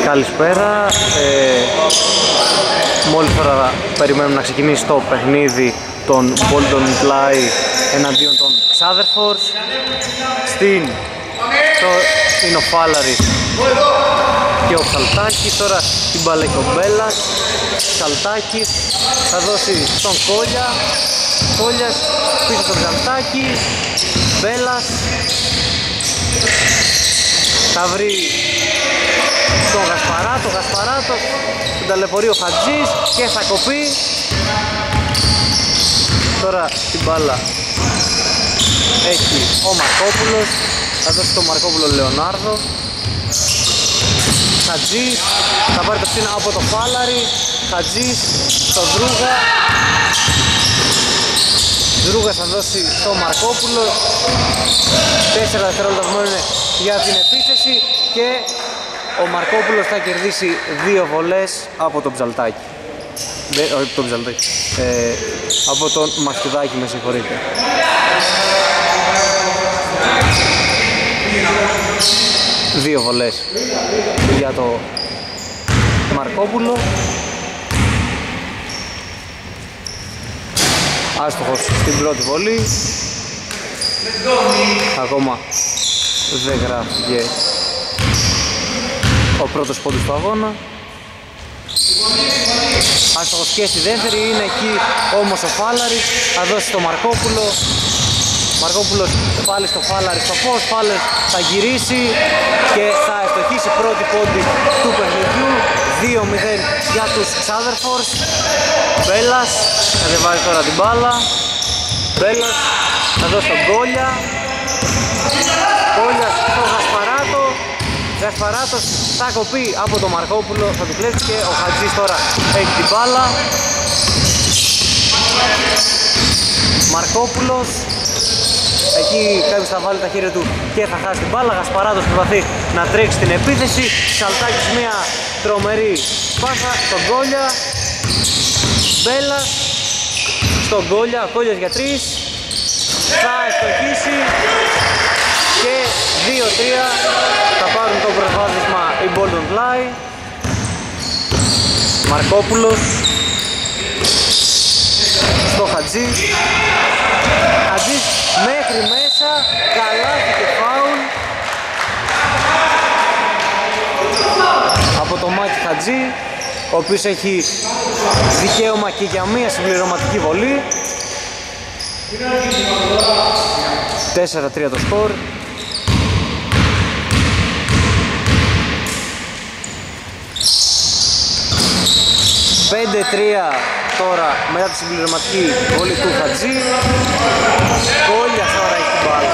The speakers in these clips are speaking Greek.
Καλησπέρα. Μόλις τώρα περιμένουμε να ξεκινήσει το παιχνίδι των Bolton Fly εναντίον των Xaderfors. Είναι ο Φάλαρης και ο Ψαλτάκης. Τώρα την μπάλα έχει ο Μπέλας. Ψαλτάκης θα δώσει στον Κόλια. Κόλιας πίσω στον Ψαλτάκη. Μπέλας θα βρει τον Γασπαράτο. Γασπαράτος τον ταλαιπωρεί ο Χατζής και θα κοπεί. Τώρα την μπάλα έχει ο Μαρκόπουλος. Θα δώσει τον Μαρκόπουλο Λεωνάρδο. Χατζής θα πάρει το ψήνα από το Φάλαρη. Χατζής στο Δρούγα. Δρούγας θα δώσει στο Μαρκόπουλο. 4 δευτερόλεπτα μένουν για την επίθεση και ο Μαρκόπουλος θα κερδίσει 2 βολές από τον Ψαλτάκη. Όχι τον Ψαλτάκη, από τον Μαχτουδάκη, με συγχωρείτε. Δύο βολές για το Μαρκόπουλο. Άστοχος στην πρώτη βολή. Ακόμα δεν γράφηκε ο πρώτος πόντος του αγώνα. Άστοχος και στη δεύτερη, είναι εκεί όμως ο Φάλαρης. Θα δώσει στο Μαρκόπουλο. Μαρκόπουλος πάλι στο Φάλαρη στο φως. Φάλαρης θα γυρίσει και θα ευστοχίσει πρώτη πόντη του παιχνιδιού. 2-0 για τους Xaderfors. Μπέλας κατεβάζει τώρα την μπάλα. Μπέλας θα δώσει τον Κόλια. Κόλιας στο Γασπαράτο. Γασπαράτος θα κοπεί από τον Μαρκόπουλο, θα του κλέψει και ο Χατζής τώρα έχει την μπάλα. Μαρκόπουλος, εκεί κάποιος θα βάλει τα χέρια του και θα χάσει την μπάλα. Γασπαράτος προσπαθεί να τρέξει την επίθεση. Ψαλτάκης μια τρομερή πάσα στον Κόλια. Μπέλας στον Κόλια, Κόλιας για 3. Θα ευστοχίσει και 2-3 θα πάρουν το προβάδισμα οι Bolton Fly. Μαρκόπουλος στο Χατζή. Χατζής μέχρι μέσα, καλάθι και φάουλ από το Μάκη Χατζή, ο οποίος έχει δικαίωμα και για μία συμπληρωματική βολή. 4-3 το σκορ. «5-3» τώρα μετά τη συμπληρωματική βολή του Χατζή. Κόλιας τώρα έχει την μπάλα.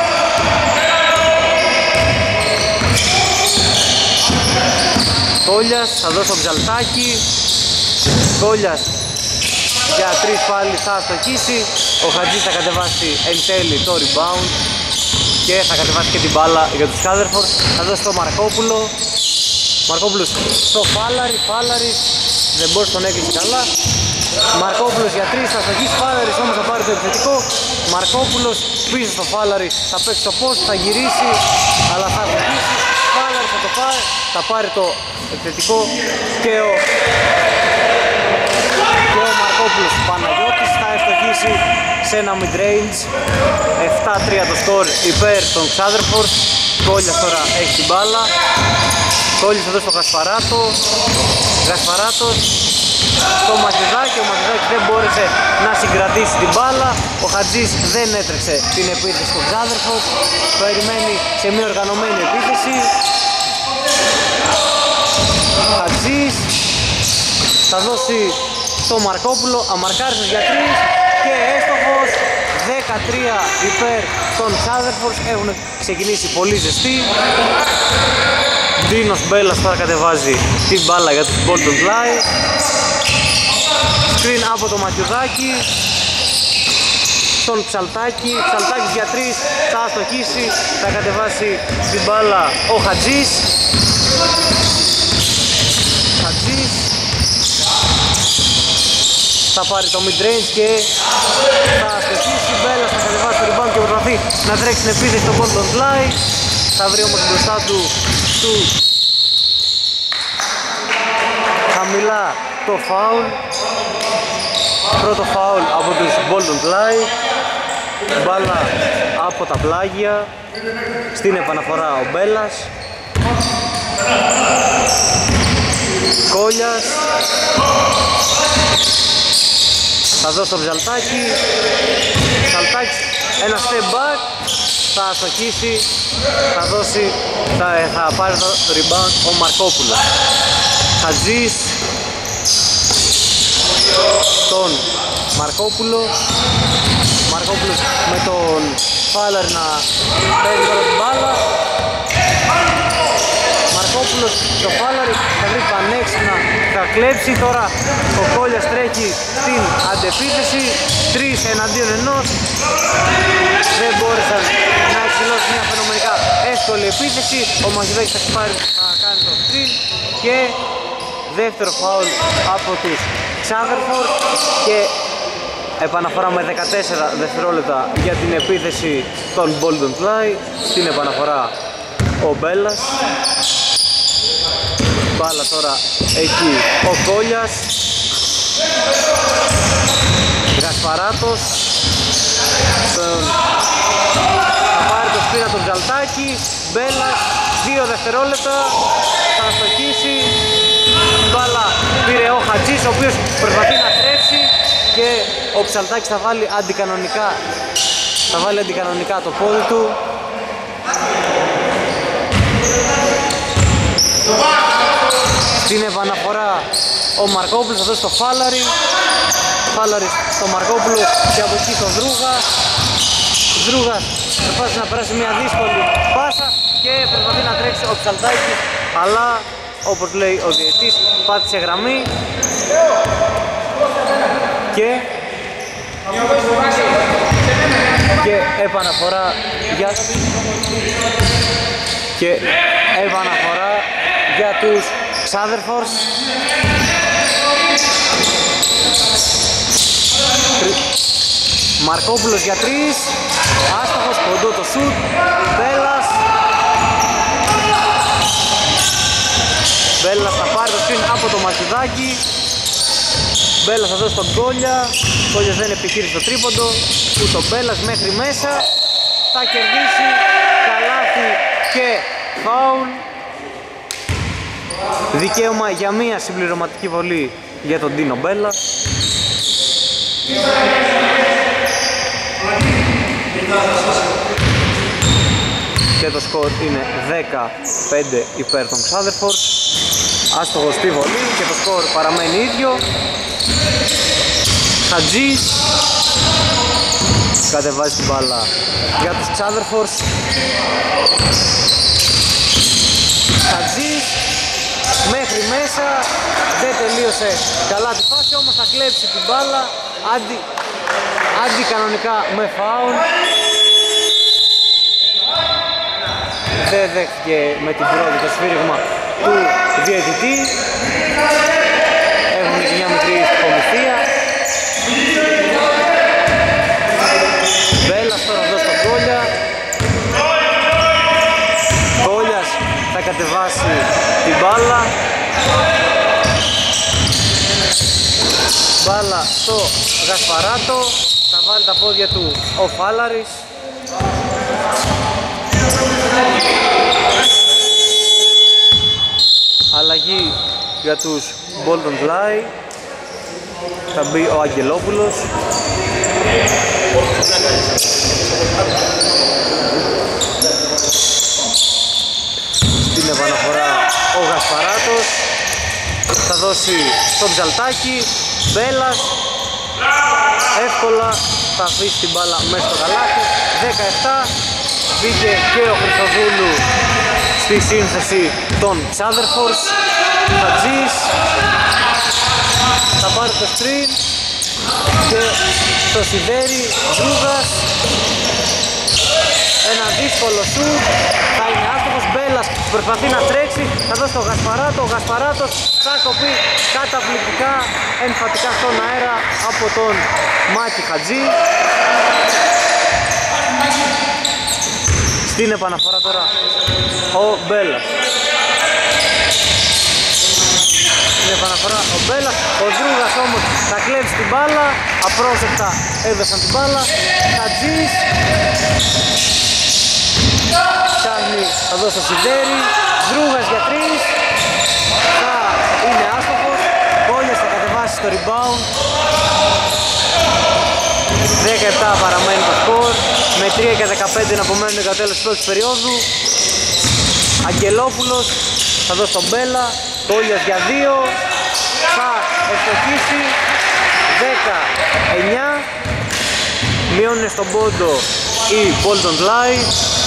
Κόλιας θα δώσει τον Ψαλτάκη. Κόλιας για 3 πάλι θα αστοχίσει. Ο Χατζής θα κατεβάσει εν τέλει το rebound και θα κατεβάσει και την μπάλα για τους Xaderfors. Θα δώσει το Μαρκόπουλο. Μαρκόπουλος στο Φάλαρη. Φάλαρης δεν μπορεί, τον έκλεισε καλά. Μαρκόπουλος για 3 θα αστοχίσει. Φάλαρης όμως θα πάρει το επιθετικό. Μαρκόπουλος πίσω στο Φάλαρη, θα παίξει το post, θα γυρίσει αλλά θα αστοχίσει. Φάλαρης θα το πάρει, θα πάρει το επιθετικό και ο Μαρκόπουλος. Παναγιώτης θα ευστοχίσει σε ένα mid-range. 7-3 το σκορ υπέρ των Xaderfors. Κόλιας τώρα έχει την μπάλα. Κόλιας θα δώσει το Γασπαράτο. Γασπαράτος στο Μαχτουδάκη. Ο Μαχτουδάκης δεν μπόρεσε να συγκρατήσει την μπάλα. Ο Χατζής δεν έτρεξε την επίθεση των Xaderfors. Περιμένει σε μια οργανωμένη επίθεση. Χατζής θα δώσει στο Μαρκόπουλο, αμαρκάρισος για 3 και έστοχος. 13 υπέρ των Xaderfors. Έχουν ξεκινήσει πολύ ζεστοί. Ντίνος Μπέλας τώρα κατεβάζει την μπάλα για τους Bolton Fly. Screen από το Μαχτουδάκη στον Ψαλτάκη. Ψαλτάκης για 3 θα αστοχίσει. Θα κατεβάσει την μπάλα ο Χατζής. Χατζής θα πάρει το mid-range και θα αστοχίσει. Μπέλας θα κατεβάσει το rebound και προσπαθεί να τρέξει την επίθεση στο Bolton Fly. Θα βρει όμως μπροστά του αλλά το φάουλ, πρώτο φάουλ από τους Bolton Fly, μπάλα από τα πλάγια, στην επαναφορά ο Μπέλλας, Κόλιας, θα δώσει το Ψαλτάκι, Ψαλτάκης ένα step back, θα αστοχίσει, θα πάρει το rebound ο Μαρκόπουλος. Χατζής τον Μαρκόπουλο, Μαρκόπουλος με τον Φάλαρ να παίρνει τώρα την μπάλα, Μαρκόπουλος το Φάλαρη θα βρει πανέξυπνα, θα κλέψει τώρα, ο Κόλιας τρέχει στην αντεπίθεση, 3 εναντίον 1, δεν μπόρεσαν να εκδηλώσουν μια φαινομενικά εύκολη επίθεση, ο Μαχηδάκης θα κάνει το screen και δεύτερο φάουλ από τους Ξάδερφορ και επαναφορά με 14 δευτερόλεπτα για την επίθεση των Bolton Fly, στην επαναφορά ο Μπέλλας, μπάλα τώρα εκεί ο Κόλιας, Γασπαράτος, θα πάρει το σπίνα τον Ψαλτάκη, Μπέλλας, 2 δευτερόλεπτα, θα αστοχίσει, μπάλα πήρε ο Χατζής, ο οποίος προσπαθεί να τρέξει και ο Ψαλτάκης θα βάλει αντικανονικά το πόδι του. Στην επαναφορά ο Μαρκόπουλος θα δώσει το Φάλαρη, Φάλαρη στο Μαρκόπουλο και από εκεί στο Δρούγα, Δρούγας προσπάθησε να περάσει μια δύσκολη πάσα και προσπαθεί να τρέξει ο Ψαλτάκης, αλλά όπως λέει ο διαιτής πάτησε γραμμή και επαναφορά για τους Ξάδερφορς. Μαρκόπουλος για 3, άστοχος, κοντό το σουτ, Μπέλλας θα πάρει το screen από το Μαχηδάκι, Μπέλλας θα δώσει τον Κόλια, Κόλιας δεν επιχείρησε το τρίποντο, ούτε ο Μπέλλας μέχρι μέσα, θα κερδίσει καλάθι και φάουλ, δικαίωμα για μία συμπληρωματική βολή για τον Ντίνο Μπέλλα. Και το σκορ είναι 15 υπέρ των Ξάδερφορ. Άστοχος στη βολή και το σκορ παραμένει ίδιο. Χατζής κατεβάζει την μπάλα για τους Ξάδερφορ. Χατζής μέχρι μέσα, δεν τελείωσε καλά τη φάση, όμως θα κλέψει την μπάλα αντικανονικά με φάουλ. Δεν δέχτηκε με την πρώτη το σφύριγμα του διαιτητή. Έχουμε και μια μικρή κομιθία. Μπέλλας τώρα εδώ στον Κόλια. Κόλιας θα κατεβάσει την μπάλα. Μπάλα στο Γασπαράτο. Θα βάλει τα πόδια του ο Φάλαρης. Αλλαγή για τους Bolton Fly. Θα μπει ο Αγγελόπουλος. Στην επαναφορά ο Γασπαράτος. Θα δώσει στο Ψαλτάκι. Μπέλλας εύκολα θα αφήσει την μπάλα μέσα στο καλάθι. 17. Βγήκε και ο Χρυστοδούλου στη σύνθεση των Ξάδερφορς. Χατζής θα πάρει το screen και το σιδέρι Δρούγας. Ένα δύσκολο σουτ, θα είναι άστοχος. Μπέλλας προσπαθεί να τρέξει, θα δώσει το Γασπαράτο. Ο Γασπαράτος θα κοπεί καταπληκτικά, εμφατικά στον αέρα από τον Μάκη Χατζή. Στην επαναφορά τώρα ο Μπέλλας. Στην επαναφορά ο όμως θα κλέψει την μπάλα, απρόσεκτα έδωσαν την μπάλα. Χατζής ψάχνει, θα δώσει το Σιδέρι, Δρούγας για 3, θα είναι άστοχος. Κόλιας θα κατεβάσει στο rebound. 17 παραμένει το σκορ, με 3 και 15 να απομένουν για το τέλος της πρώτης περίοδου. Αγγελόπουλος θα δώσει τον Μπέλα, Κόλιας για 2, θα ευστοχίσει. 19, μειώνουν στον πόντο η Bolton Light.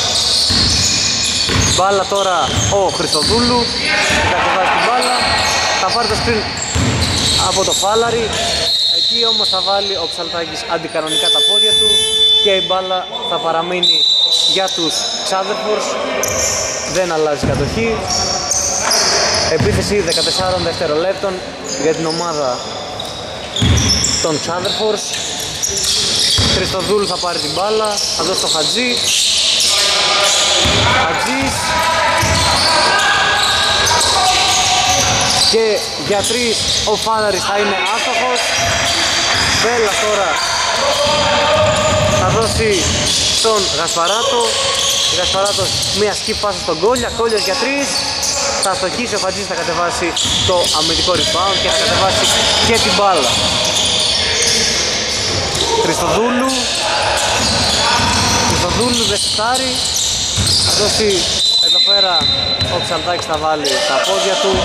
Μπάλα τώρα ο Χριστοδούλου, θα κατεβάσει την μπάλα, θα πάρει το screen από το Φάλαρη. Εκεί όμως θα βάλει ο Ψαλτάκης αντικανονικά τα πόδια του και η μπάλα θα παραμείνει για τους Ξάδερφορς. Δεν αλλάζει κατοχή. Επίθεση 14 δευτερολέπτων για την ομάδα των Ξάδερφορς. Χριστοδούλου θα πάρει την μπάλα, θα δώσει το Χατζή. Χατζής και για 3 ο Φάλαρης θα είναι άστοχος. Μπέλα τώρα θα δώσει στον Γασπαράτο. Γασπαράτος μία σκι πάσα στον Κόλια, Κόλιας για 3. Θα αστοχίσει ο Χατζής, θα κατεβάσει το αμυντικό rebound και θα κατεβάσει και την μπάλα. Χριστοδούλου δεν σουτάρει, θα δώσει εδώ πέρα ο Ψαλτάκης, θα βάλει τα πόδια του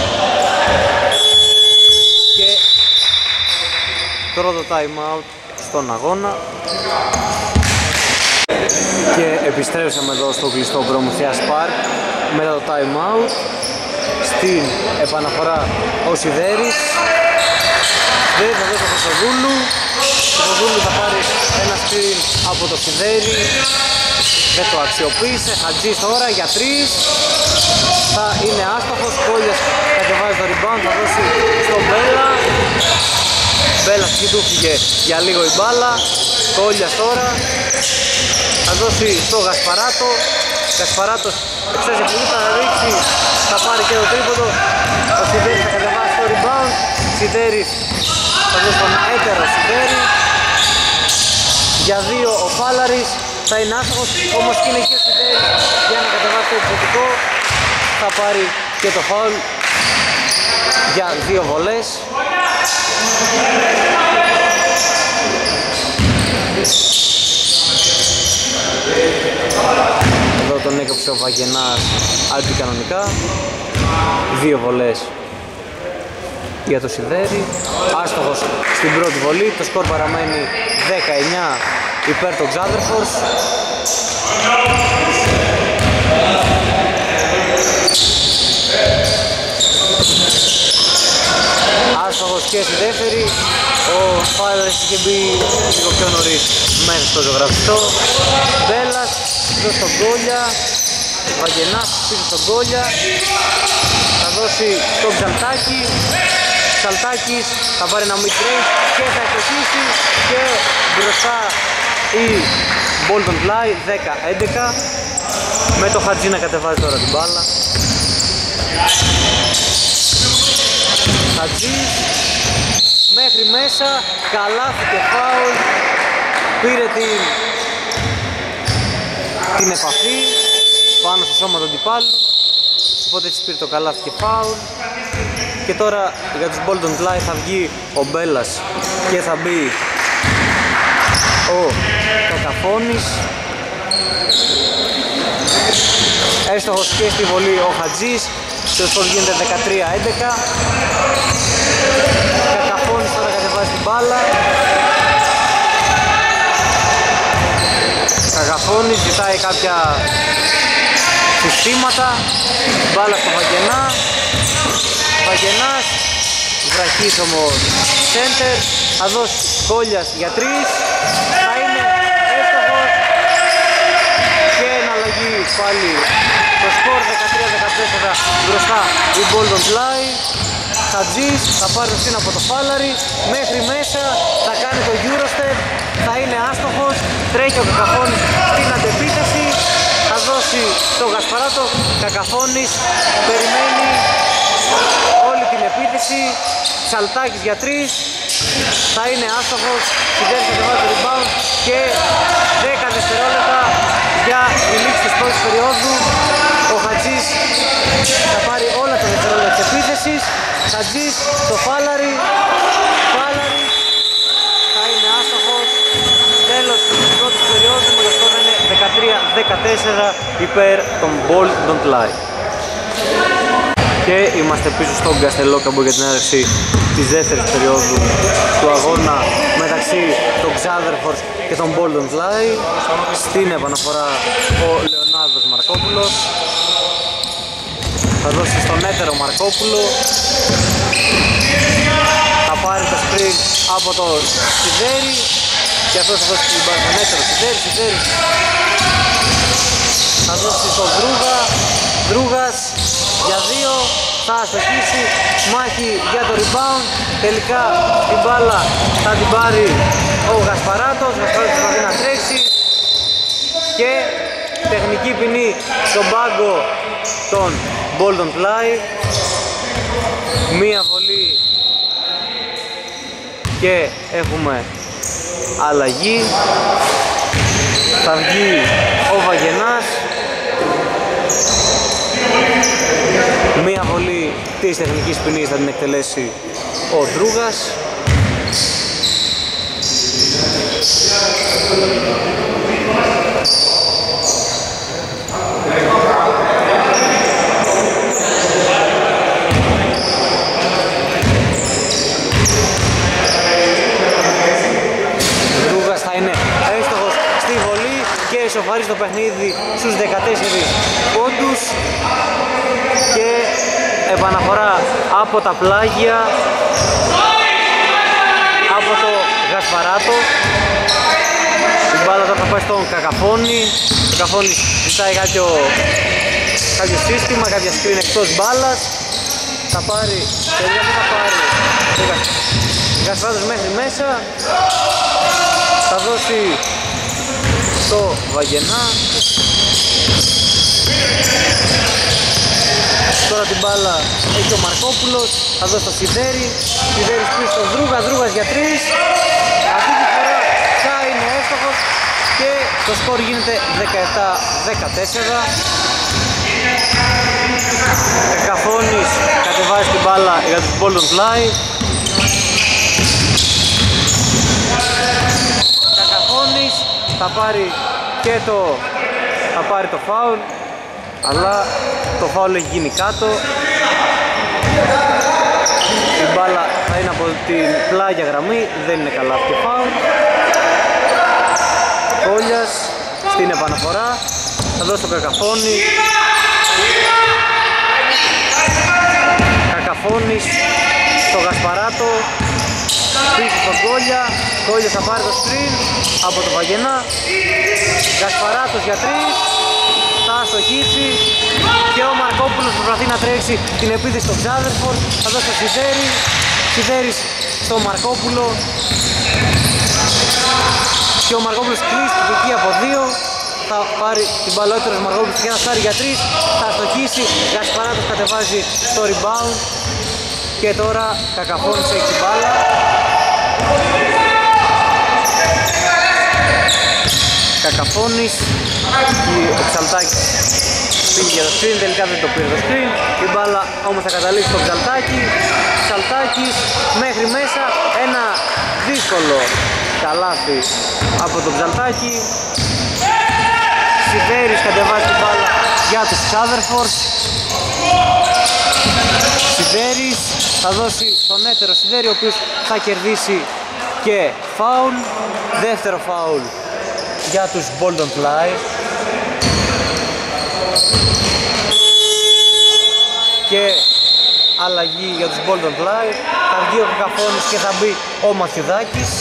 και πρώτο time out στον αγώνα. Και επιστρέψαμε εδώ στο κλειστό Προμηθέας Park μετά το time out. Στην επαναφορά ο Σιδέρης, δεν θα δώσει το Χρυστοδούλου. Χρυστοδούλου θα πάρει ένα screen από το Σιδέρη, δεν το αξιοποίησε. Χατζής τώρα για 3, θα είναι άστοχος. Κόλιας κατεβάζει το rebound, θα δώσει στον Μπέλα. Μπέλας και του φύγε για λίγο η μπάλα. Κόλιας τώρα θα δώσει στο Γασπαράτο. Γασπαράτος εξές πολύ, θα ρίξει, θα πάρει και το τρίποντο. Ο Σιδέρης θα κατεβάσει το rebound. Σιδέρης θα δώσει τον έτερο Σιδέρη. Για 2 ο Φάλαρης, θα είναι άστοχος, όμως και είναι και ο Σιδέρης για να κατεβάσει το επιθετικό. Θα πάρει και το φάουλ για 2 βολές. Εδώ τον έκοψε ο Βαγγενάς αντικανονικά. 2 βολές για το Σιδέρη. Άστοχος στην πρώτη βολή. Το σκορ παραμένει 19 υπέρ των Ξάδερφορς. Άστοχος και στη δεύτερη. Ο Φάλαρης είχε μπει λίγο πιο νωρίς μέσα στο ζωγραφιστό. Μπέλας εδώ στον Κόλια. Βαγγενάς πίσω στον Κόλια. Θα δώσει τον Ψαλτάκη. Ψαλτάκης θα πάρει ένα mid-range και θα εκτοχίσει και μπροστά η Bolton Light 10-11 με το Χατζή να κατεβάζει τώρα την μπάλα. Χατζής μέχρι μέσα, καλάθι και φάουλ, πήρε την επαφή πάνω στο σώμα του αντιπάλου, οπότε έτσι πήρε το καλάθι και φάουλ. Και τώρα για τους Bolton Light θα βγει ο Μπέλας και θα μπει ο Κακαφώνης. Έστοχος και στη βολή ο Χατζής. Το σκορ γίνεται 13-11. Κακαφώνης τώρα κατεβάζει την μπάλα. Κακαφώνης ζητάει κάποια συστήματα. Μπάλα στο Βαγγενά. Βαγγενάς, βραχίσωμο center, θα δώσει Κόλιας για 3, θα είναι εύστοχος και εναλλαγή πάλι το σκορ 13-14 μπροστά η Bolton Light. Χατζής θα πάρει το σύν από το Φάλαρη, μέχρι μέσα θα κάνει το Eurostep, θα είναι άστοχος, τρέχει ο Κακαφώνης στην αντεπίθεση, θα δώσει το Γασπαράτο. Κακαφώνης περιμένει όλη την επίθεση. Ψαλτάκης για 3, θα είναι άστοχος. Σιδέρης κατεβάζει το rebound και 10 δευτερόλεπτα για η λήξη της πρώτης περίοδου. Ο Χατζής θα πάρει όλα τα δευτερόλεπτα της επίθεσης. Χατζής στο Φάλαρη. Φάλαρης θα είναι άστοχος. Τέλος της πρώτης περίοδου με το σκορ είναι 13-14 υπέρ των Ball Don't Lie. Και είμαστε πίσω στον Καστελόκαμπο για την έναρξη της δεύτερης περίοδου του αγώνα μεταξύ των Xaderfors και των Ball Don't Lie. Στην επαναφορά ο Λεωνάρδος Μαρκόπουλος θα δώσει στον έτερο Μαρκόπουλο, θα πάρει το sprint από το Σιδέρη και αυτός θα δώσει την μπάλα στον έτερο Σιδέρη θα δώσει στον Δρούγα. Δρούγας για 2 θα αστοχίσει, μάχη για το rebound, τελικά την μπάλα θα την πάρει ο Γασπαράτος. Γασπαράτος προσπαθεί να τρέξει και τεχνική ποινή στον πάγκο των Ball Don't Lie. Μία βολή και έχουμε αλλαγή. Θα βγει ο Βαγενάς. Μία βολή της τεχνικής ποινής θα την εκτελέσει ο Δρούγας. Δρούγας θα είναι έστοχος στη βολή και ισοφαρίζει το παιχνίδι στους 14 πόντους. Και επαναφορά από τα πλάγια από το Γασπαράτο. Η μπάλα τώρα θα πάει στον Κακαφώνη. Ο Κακαφώνης ζητάει κάποιο σύστημα, κάποια screen εκτός μπάλας. Θα πάρει, τελικά δεν θα πάρει ο Γασπαράτος μέχρι μέσα. Θα δώσει στο Βαγενά. Τώρα την μπάλα έχει ο Μαρκόπουλος, θα δώσει το Σιδέρη. Σιδέρης πίσω στον Δρούγα, Δρούγας για 3. Αυτή τη φορά θα είναι εύστοχος και το σκορ γίνεται 17-14. Κακαφώνης κατεβάζει την μπάλα για τους Ball Don't Lie. Κακαφώνης θα πάρει και θα πάρει το φάουλ, αλλά το φάουλ έχει γίνει κάτω. Η μπάλα θα είναι από την πλάγια γραμμή, δεν είναι καλά αυτό το φάουλ. Κόλιας στην επαναφορά, θα δώσει τον Κακαφώνη. Κακαφώνης στο Γασπαράτο, πίσω στον Κόλια. Κόλιας θα πάρει το screen από το Βαγενά. Γασπαράτος για 3. Θα αστοχίσει και ο Μαρκόπουλος προσπαθεί να τρέξει την επίθεση στο Xaderfors. Θα δώσει το Σιδέρη. Σιδέρης στο Μαρκόπουλο και ο Μαρκόπουλος κλείσει την δική από 2. Θα πάρει την μπαλότερος Μαρκόπουλος και ένα στάρι για 3. Θα αστοχίσει. Γασπαράτος κατεβάζει στο rebound και τώρα Κακαφώνης έχει την μπάλα. Κακαφώνης και ο Ψαλτάκης πήγε για το screen, τελικά δεν το πήρε το screen. Η μπάλα όμως θα καταλήξει στο Ψαλτάκη. Ψαλτάκης μέχρι μέσα, ένα δύσκολο καλάθι από τον Ψαλτάκη. Σιδέρης κατεβάζει την μπάλα για τους Xaderfors. Σιδέρης θα δώσει τον έτερο Σιδέρη, ο οποίος θα κερδίσει και φάουλ, δεύτερο φάουλ για τους Ball Don't Lie. Και αλλαγή για τους Ball Don't Lie. Θα βγει ο Κακαφώνης και θα μπει ο Μαθιουδάκης.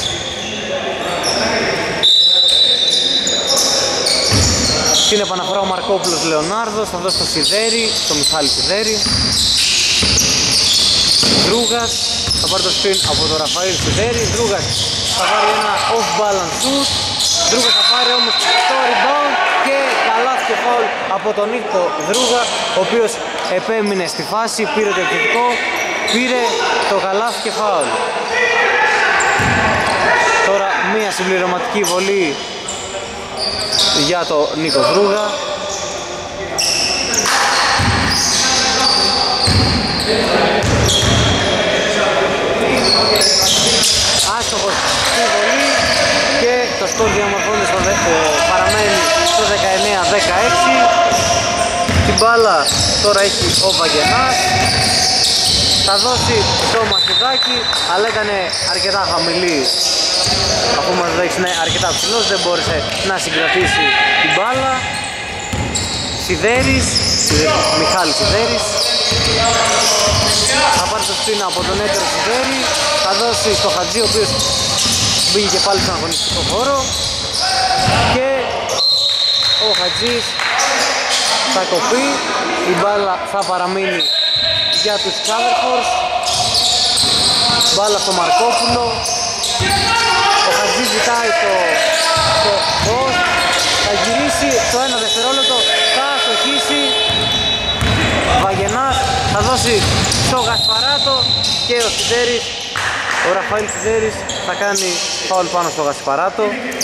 Στην επαναφορά ο Μαρκόπουλος Λεωνάρδος θα δώσει το Σιδέρη, το Μιχάλη Σιδέρη. Δρούγας θα πάρει το screen από τον Ραφαήλ Σιδέρη. Δρούγας θα πάρει ένα off balance shoot. Δρούγας θα πάρει όμως το rebound και καλάθι και φάουλ από τον Νίκο Δρούγα, ο οποίος επέμεινε στη φάση, πήρε το επιθετικό, πήρε το καλάθι και φάουλ. Μία συμπληρωματική βολή για το Νίκο Δρούγα. Άστοχος στη βολή και το σκορ διαμορφώνει παραμένει στο 19-16. Την μπάλα τώρα έχει ο Βαγγενάς. Θα δώσει το Μαθηδάκι, αλλά ήταν αρκετά χαμηλή. Αφού μας δείξει αρκετά ψηλός, δεν μπόρεσε να συγκρατήσει την μπάλα. Σιδέρης, Μιχάλης Σιδέρης. Θα πάρει το σπίνα από τον έτερο Σιδέρη. Θα δώσει στο Χατζή, ο οποίος μπήκε και πάλι στον αγωνιστικό χώρο. Και ο Χατζής θα κοπεί. Η μπάλα θα παραμείνει για τους Ξάδερφορς. Μπάλα στο Μαρκόπουλο. Ο Χατζής ζητάει το post. Θα γυρίσει το 1 δευτερόλεπτο. Θα αστοχίσει. Βαγγενάς θα δώσει στο Γασπαράτο και ο Σιδέρης, ο Ραφαήλ Σιδέρης θα κάνει φάουλ πάνω στο Γασπαράτο.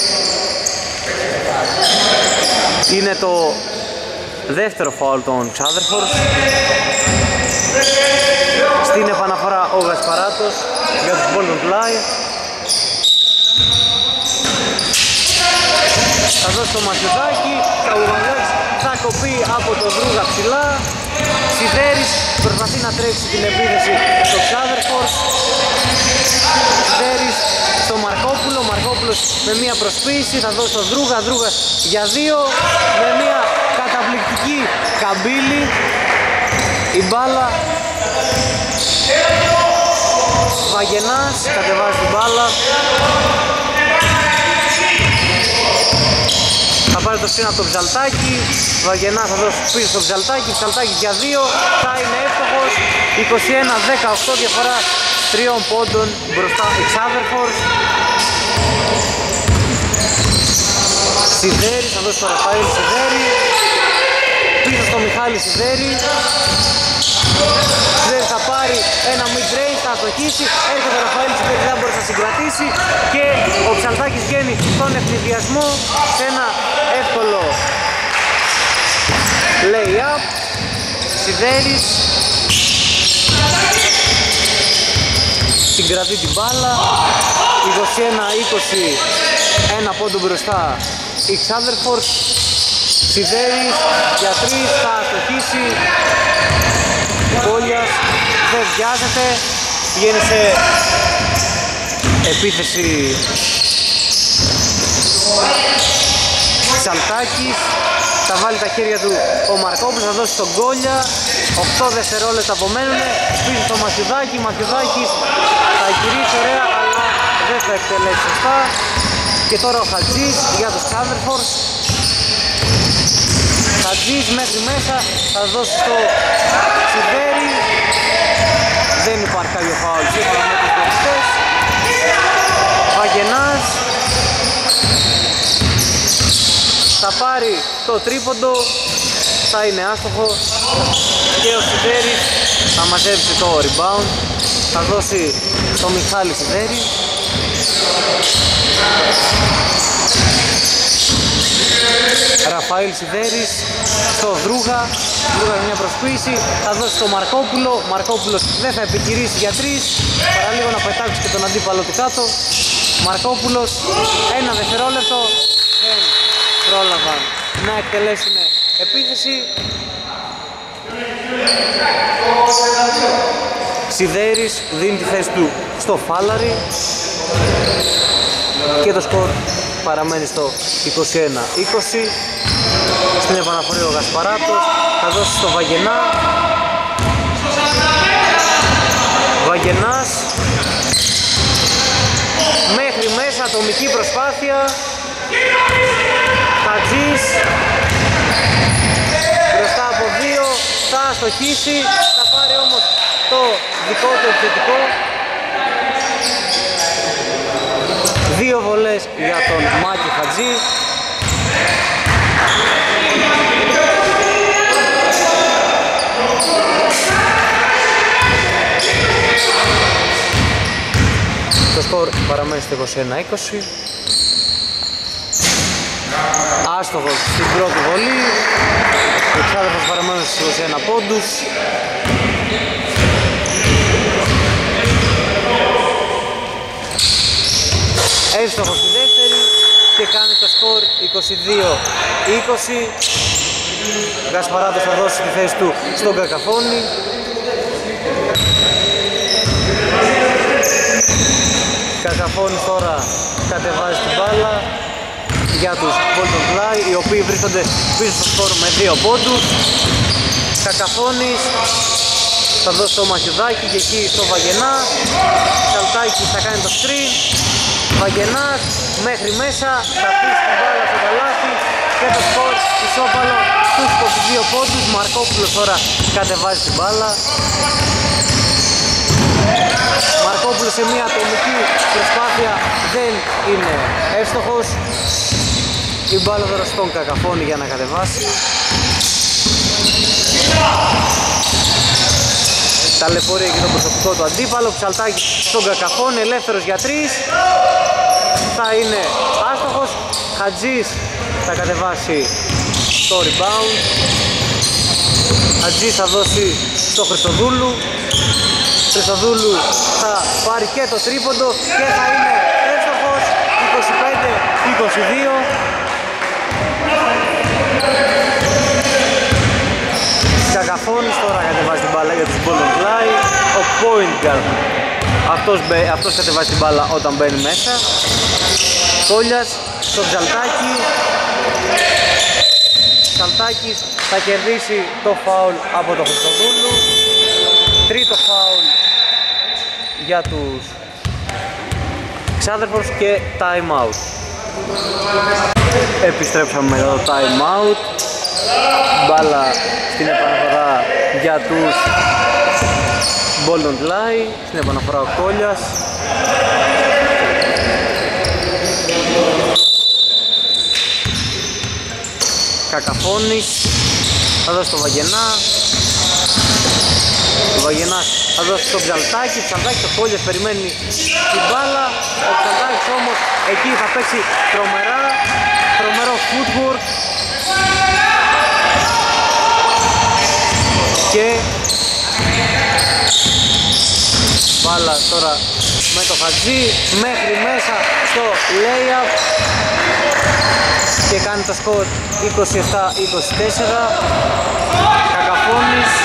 Είναι το δεύτερο φάουλ των Ξάδερφορς. Στην επαναφορά ο Γασπαράτος για τους Bolton Fly. Θα δώσει το Μαθηδάκι, θα κοπεί από το Δρούγα ψηλά. Σιδέρης προσπαθεί να τρέξει την επίθεση στο Ξάδερφορς. Σιδέρης στο Μαρκόπουλο, Μαρκόπουλος με μία προσποίηση, θα δώσει το Δρούγα, Δρούγας για 2 με μία καταπληκτική καμπύλη. Η μπάλα, Βαγγενάς κατεβάζει την μπάλα. Θα πάρει το σύνα από το Ψαλτάκι. Βαγγενάς θα δώσει πίσω στο Ψαλτάκι. Ψαλτάκι για 2. Θα είναι εύστοχος. 21-18 διαφορά 3 πόντων μπροστά οι Ξάδερφορς. Σιδέρη θα δώσει το Ραφαήλ Σιδέρη. Πίσω στο Μιχάλη Σιδέρη. Σιδέρη θα πάρει ένα mid-range, θα αστοχίσει. Έρχεται ο Ραφαήλ Σιδέρη, δεν μπορεί να συγκρατήσει. Και ο Ψαλτάκης βγαίνει στον ευνηδιασμό σε ένα εύκολο lay-up. Σιδέρης συγκρατεί την μπάλα. 21-20, ένα πόντο μπροστά οι Ξάδερφορς. Σιδέρης για 3, θα αστοχίσει. Κόλιας δεν βιάζεται, πηγαίνει σε επίθεση Ψαλτάκης. Θα βάλει τα χέρια του ο Μαρκόπουλος, θα δώσει τον Κόλια. 8 δευτερόλεπτα απομένουν. Πίσω στο Μαθηδάκι, Μαθηδάκης θα γυρίσει ωραία, αλλά δεν θα εκτελέσει σωστά. Και τώρα ο Χατζής για τους Ξάδερφορς. Χατζής μέχρι μέσα, θα δώσει στο Σιδέρη. Δεν υπάρχει κάποιο φάουλ σύμφωνα με τους διαιτητές. Βαγγενάς θα πάρει το τρίποντο, θα είναι άστοχο. Και ο Σιδέρης θα μαζέψει το rebound, θα δώσει στο Μιχάλη Σιδέρη. Ραφαήλ Σιδέρης στο Δρούγα, Δρούγα με μια προσποίηση, θα δώσει στο Μαρκόπουλο. Μαρκόπουλος δεν θα επιχειρήσει για 3, παραλίγο να πετάξει και τον αντίπαλο του κάτω. Μαρκόπουλος, 1 δευτερόλεπτο, δεν πρόλαβαν να εκτελέσουν επίθεση. Σιδέρης δίνει τη θέση του στο Φάλαρη και το σκορ παραμένει στο 21-20. Στην επαναφορή ο Γασπαράτος θα δώσει στο Βαγγενά. Βαγγενάς μέχρι μέσα, ατομική προσπάθεια. Χατζής μπροστά από 2, θα αστοχίσει, θα πάρει όμως το δικό του επιθετικό. 2 βολές για τον Μάκη Χατζή. Το σκορ παραμένει στο 21-20. άστοχος στην πρώτη βολή. Ο Ξάδερφος παραμένει στους 21 πόντους. Εύστοχος στη δεύτερη και κάνει το σκορ 22-20. Γασπαράτος θα δώσει τη θέση του στον Κακαφώνη. Κακαφώνης τώρα κατεβάζει την μπάλα για τους Bolton Fly, οι οποίοι βρίσκονται πίσω στο σκορ με 2 πόντους. Κακαφώνης θα δώσει το Μαχιουδάκι και εκεί στο Βαγενά. Σαλτάκης θα κάνει το screen. Βαγενάς μέχρι μέσα, θα αφήσει την μπάλα στο καλάθι και το σκορ ισόπαλο στους 22 πόντους. Μαρκόπουλος τώρα κατεβάζει την μπάλα. Μαρκόπουλος σε μια ατομική προσπάθεια δεν είναι εύστοχος. Η μπάλα τώρα στον Κακαφώνη για να κατεβάσει. Ταλαιπωρεί και το προσωπικό του αντίπαλο. Ψαλτάκης στον Κακαφώνη, ελεύθερος για 3. Θα είναι άστοχος. Χατζής θα κατεβάσει το rebound. Χατζής θα δώσει στο Χριστοδούλου. Χριστοδούλου θα πάρει και το τρίποντο και θα είναι εύστοχος. 25-22. Κακαφώνης τώρα κατεβάζει την μπάλα για τους Bolton Fly. Ο point guard αυτός κατεβάζει την μπάλα όταν μπαίνει μέσα. Κόλιας στο Ψαλτάκι. Ψαλτάκης θα κερδίσει το φάουλ από τον Χριστοδούλου. Τρίτο φάουλ για τους Ξάδερφους και time out. Επιστρέψαμε μετά το time out. Μπάλα στην επαναφορά για τους Bolton Fly. Στην επαναφορά ο Κόλιας. Κακαφώνης θα δώσει το Βαγενά. Ο Βαγενάς θα δώσει το Ψαλτάκι. Ψαλτάκι το Κόλιας περιμένει την μπάλα. Ο Ψαλτάκης όμως εκεί θα παίξει τρομερό footwork. Και μπάλα τώρα με το Χατζή μέχρι μέσα στο lay-up και κάνει το σκορ 27-24. Κακαφώνης.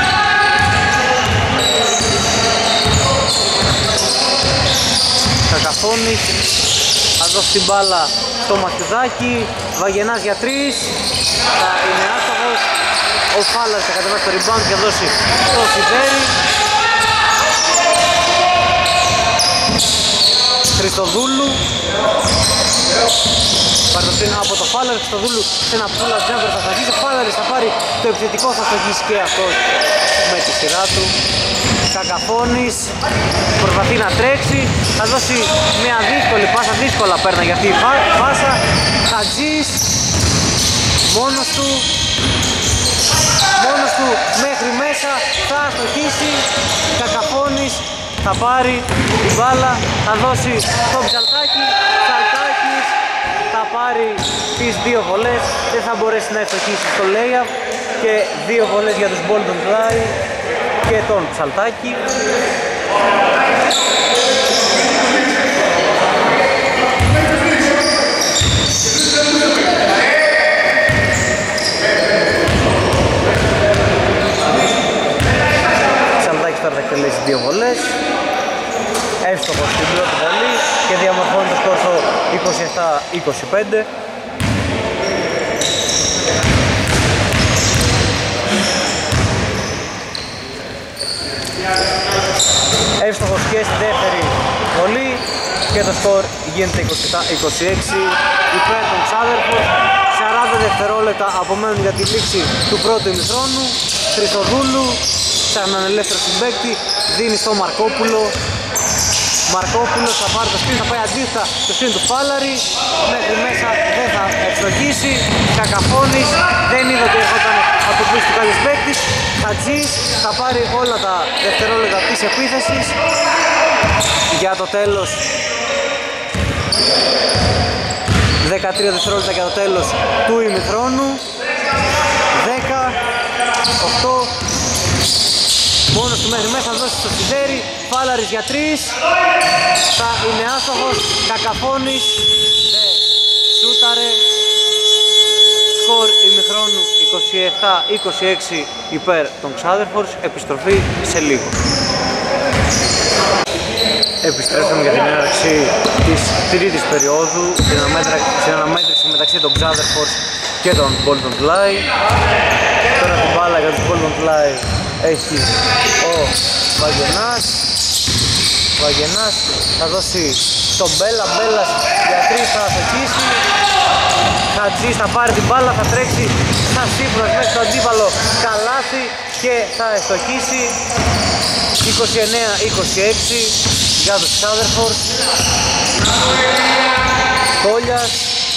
Κακαφώνης θα δώσει την μπάλα στο Μαχιουδάκι. Βαγενάς για 3. Θα είναι άστοχος. Ο Φάλας θα κατεβάσει το rebound και θα δώσει στο Σιδέρι. Χριστοδούλου. Παρτοσύνα από το Φάλαρ. Χριστοδούλου σε ένα πουλα τζάμπερ θα σταγίσει. Ο Φάλαρης θα πάρει το επιθετικό, θα σταγίσει και αυτός με τη σειρά του. Κακαφώνης προσπαθεί να τρέξει. Θα δώσει μια δύσκολη πάσα. Δύσκολα παίρνει αυτή η πάσα. Χατζής μόνος του μέχρι μέσα, θα αστοχίσει. Κακαφώνης θα πάρει την μπάλα, θα δώσει στο Ψαλτάκι. Ψαλτάκης θα πάρει τις 2 βολές, δεν θα μπορέσει να αστοχίσει στο lay-up και 2 βολές για τους Bolton Fly και τον Ψαλτάκι. Τώρα θα εκτελέσει 2 βολές. Εύστοχος στην πρώτη βολή και διαμορφώνει το σκορ στο 27-25. Εύστοχος και στη δεύτερη βολή και το σκορ γίνεται 27-26 υπέρ των Ξάδερφων. 40 δευτερόλεπτα απομένουν για τη λήξη του πρώτου ημιχρόνου. Χριστοδούλου ψάχναν ελεύθερο συμπαίκτη, δίνει στο Μαρκόπουλο. Μαρκόπουλος θα πάρει το σκριν, θα πάει αντίθετα το σκριν του Φάλαρη. Μέχρι μέσα δεν θα ευστοχίσει. Κακαφώνης δεν είδε ότι ερχόταν από πίσω του κάποιος παίκτης. Χατζής θα πάρει όλα τα δευτερόλεπτα της επίθεσης. Για το τέλος 13 δευτερόλεπτα για το τέλος του ημιχρόνου. 10, 8, μόνος του μέχρι μέσα, δώσει στο Σιδέρι. Φάλαρης για 3, θα είναι άστοχος. Κακαφώνης δεν σούταρε. Σκορ ημιχρόνου 27-26 υπέρ των Ξάδερφορς. Επιστροφή σε λίγο. Επιστρέφουμε για την έναρξη της τρίτης περίοδου, στην αναμέτρηση μεταξύ των Ξάδερφορς και των Bolton Fly. Τώρα την μπάλα για τους Bolton Fly έχει ο Βαγενάς θα δώσει στον Μπέλας για 3, θα αστοχίσει. Χατζής θα πάρει την μπάλα, θα τρέξει στα σύμπρος μέσα στο αντίπαλο καλάθι και θα αστοχίσει. 29-26 για τους Ξάδερφορς. Κόλιας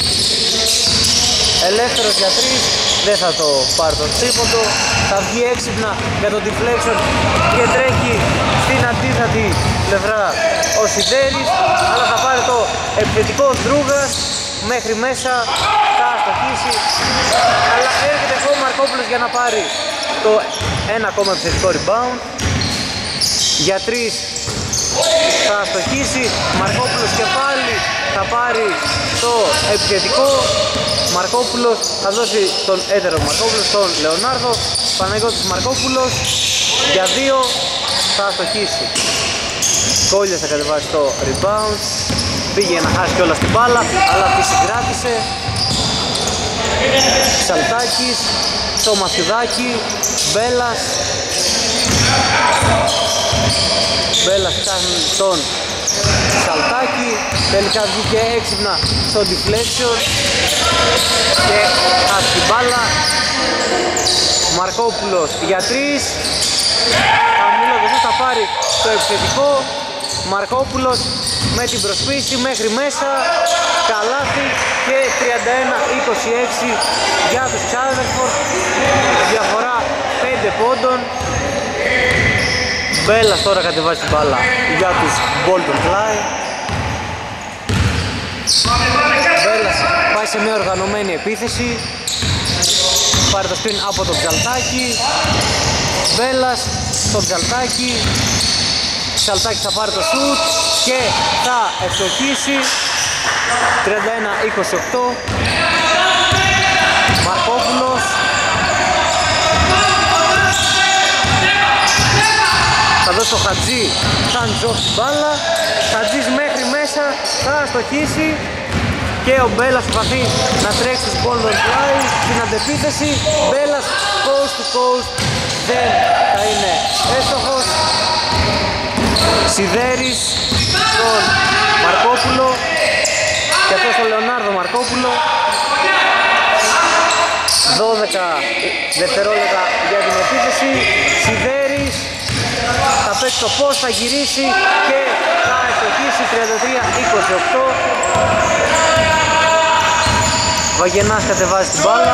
ελεύθερος για 3, δεν θα το πάρει το τρίποντο. Θα βγει έξυπνα για το deflection και τρέχει στην αντίθετη πλευρά ο Σιδέρης, αλλά θα πάρει το επιθετικό Δρούγας μέχρι μέσα, θα αστοχίσει, αλλά έρχεται ο Μαρκόπουλος για να πάρει το ένα ακόμα επιθετικό rebound. Για 3 θα αστοχίσει, Μαρκόπουλος και πάλι θα πάρει το επιθετικό. Μαρκόπουλος θα δώσει τον έτερο Μαρκόπουλος στον Λεωνάρδο. Παναγιώτης Μαρκόπουλος για 2 θα αστοχίσει. Κόλιας θα κατεβάσει το rebound, πήγε να χάσει κιόλας την μπάλα, αλλά τη συγκράτησε. Σαλτάκης στο Μαθιουδάκι, Μπέλας φτάνει στον Σαλτάκη, τελικά βγήκε έξυπνα στο deflection και χάσει την μπάλα. Μαρκόπουλος για 3, Αμίλογος θα πάρει το επιθετικό. Μαρκόπουλος με την προσπίση μέχρι μέσα, καλάθι και 31-26 για τους Ξάδερφορς, διαφορά 5 πόντων. Μπέλας τώρα κατεβάζει την μπάλα για τους Bolton Fly. Μπέλας πάει σε μια οργανωμένη επίθεση, πάρει το screen από τον Ψαλτάκη. Μπέλας στο Ψαλτάκη, Ψαλτάκη θα πάρει το shoot και θα ευστοχίσει. 31-28. Μαρκόπουλος θα δώσει το Χατζή, Σαντζόφ την μπάλα. Χατζής μέχρι μέσα, θα αστοχίσει και ο Μπέλας προσπαθεί να τρέξει στους Bolton Fly στην αντεπίθεση. Μπέλας coast to coast, δεν θα είναι έστοχος. Σιδέρης στον Μαρκόπουλο και αυτό στον Λεωνάρδο Μαρκόπουλο. 12 δευτερόλεπτα για την επίθεση. Σιδέρης θα πέσει το πώς, θα γυρίσει και θα ευστοχίσει. 33-28. Βαγενάς κατεβάζει την μπάλα.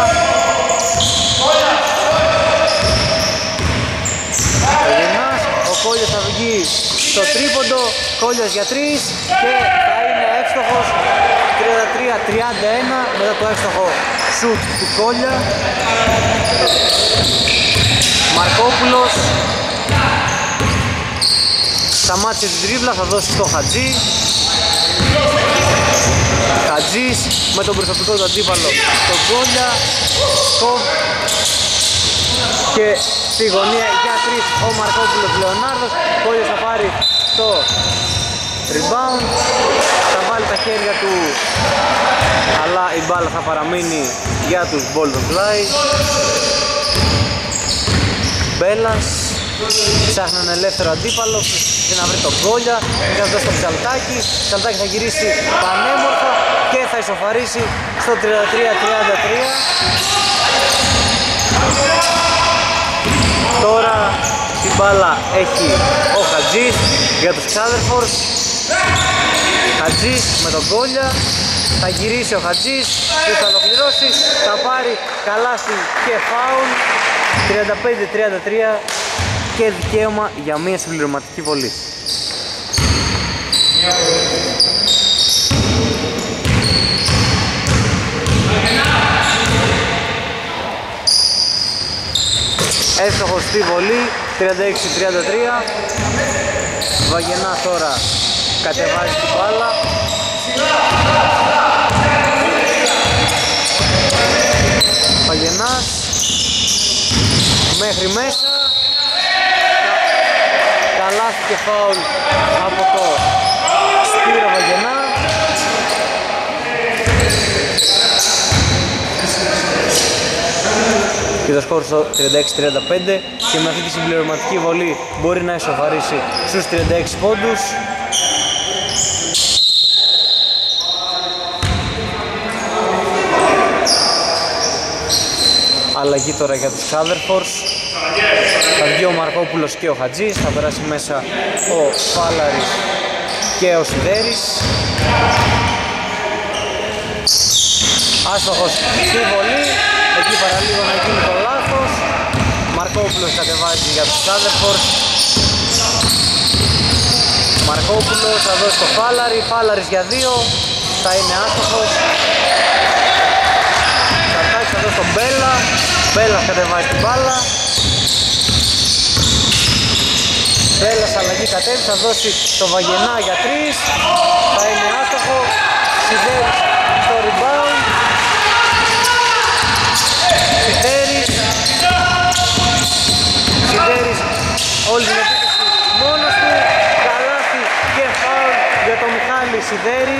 Βαγενάς, ο Κόλιας θα βγει στο τρίποντο. Κόλιας για 3 και θα είναι εύστοχος. 33-31 μετά το εύστοχο σουτ του Κόλια. Μαρκόπουλος σταμάτησε την τρίβλα, θα δώσει στο Χατζή. Χατζής με τον προσωπικό του αντίπαλο στον Κόλια. Και στη γωνία για 3 ο Μαρκόπουλος Λεωνάρδος. Κόλιος θα πάρει το rebound, θα βάλει τα χέρια του, αλλά η μπάλα θα παραμείνει για τους Bolton Fly. Μπέλας ψάχνει έναν ελεύθερο αντίπαλο για να βρει τον Κόλια, θα δώσει το Ψαλτάκι. Ψαλτάκι θα γυρίσει πανέμορφα και θα ισοφαρίσει στο 33-33. Τώρα την μπάλα έχει ο Χατζής για τους Ξάδερφορς. Χατζής με τον Κόλια, θα γυρίσει ο Χατζής και θα ολοκληρώσει, θα πάρει καλάθι και φάουλ. 35-33 και δικαίωμα για μια συμπληρωματική βολή. Εύστοχος στη βολή, 36-33. Βαγενάς τώρα κατεβάζει την μπάλα. Βαγενάς μέχρι μέσα. Καλάθι και φάουλ από το Σπύρο Βαγενά. Και το σκορ στο 36-35 και με αυτή τη συμπληρωματική βολή μπορεί να ισοφαρίσει στους 36 πόντους. Αλλαγή τώρα για τους Χάδερφορς. Θα βγει ο Μαρκόπουλος και ο Χατζής, θα περάσει μέσα ο Φάλαρης και ο Σιδέρης. Άστοχος στη βολή, εκεί παραλίγο να γίνει το λάθος. Μαρκόπουλος κατεβάζει για τους Χάδερφορς. Μαρκόπουλος θα δώσει το Φάλαρη, Φάλαρης για 2, θα είναι άστοχος. Σαρτάκης θα δώσει τον Μπέλα, Μπέλας κατεβάζει την μπάλα. Μπέλας αλλαγή κατέβει, θα δώσει το Βαγενά για 3, θα είναι άστοχο. Σιδέρης στο rebound. Σιδέρης όλη την επίθεση μόνος του. Καλάθι και φάουλ για τον Μιχάλη Σιδέρη.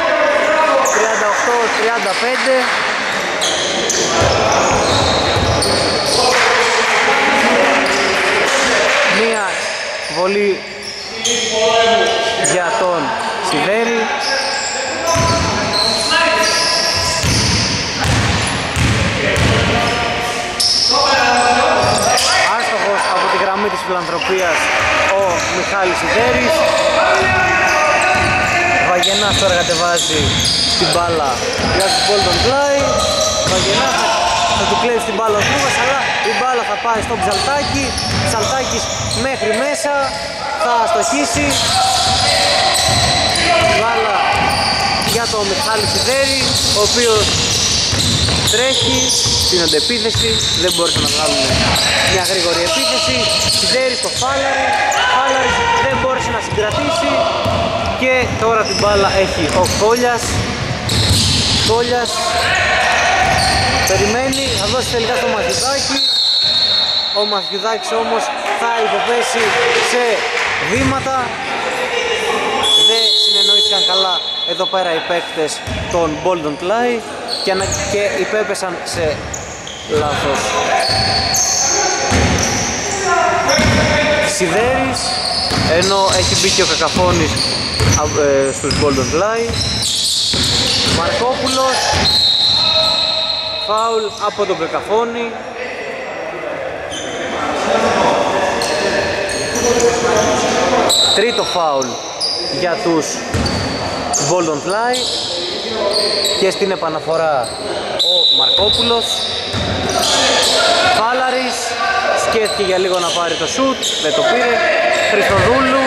38-35. Μία βολή για τον Σιδέρη. Άστοχος από τη γραμμή της φιλανθρωπίας ο Μιχάλης Σιδέρης. Βαγενάς τώρα κατεβάζει την μπάλα για τους Golden Fly. Βαγενάς θα του κλέβει την μπάλα ο Λούκας, αλλά η μπάλα θα πάει στο Ψαλτάκι. Ψαλτάκης μέχρι μέσα, θα στοχίσει. Μπάλα για τον Μιχάλη Σιδέρη, ο οποίος τρέχει στην αντεπίθεση, δεν μπόρεσε να βγάλουν μια γρήγορη επίθεση. Σιδέρη στο Φάλαρη, Φάλαρης δεν μπόρεσε να συγκρατήσει και τώρα την μπάλα έχει ο Κόλιας. Κόλιας περιμένει, θα δώσει τελικά στο Μαθιουδάκη. Ο Μαθιουδάκης όμως θα υποπέσει σε βήματα. Δεν συνεννοήθηκαν καλά εδώ πέρα οι παίκτες των Bolton Clay και υπέπεσαν σε λάθος. Σιδέρης, ενώ έχει μπει και ο Κακαφώνης στους Bolton Clay. Μαρκόπουλος, φάουλ από τον Κακαφώνη. Τρίτο φάουλ για τους Bolton Fly και στην επαναφορά ο Μαρκόπουλος. Φάλαρης σκέφτηκε για λίγο να πάρει το σουτ, δεν το πήρε. Χριστοδούλου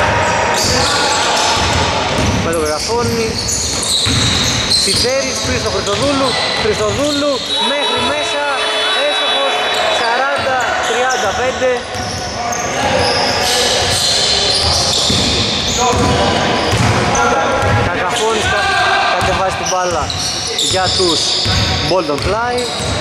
με τον Κακαφώνη. Σιδέρης πριν στο Χριστοδούλου, Χριστοδούλου μέχρι μέσα, έστοχος 40-35. Κακαφώνης κατεβάζει την μπάλα για τους Bolton Fly.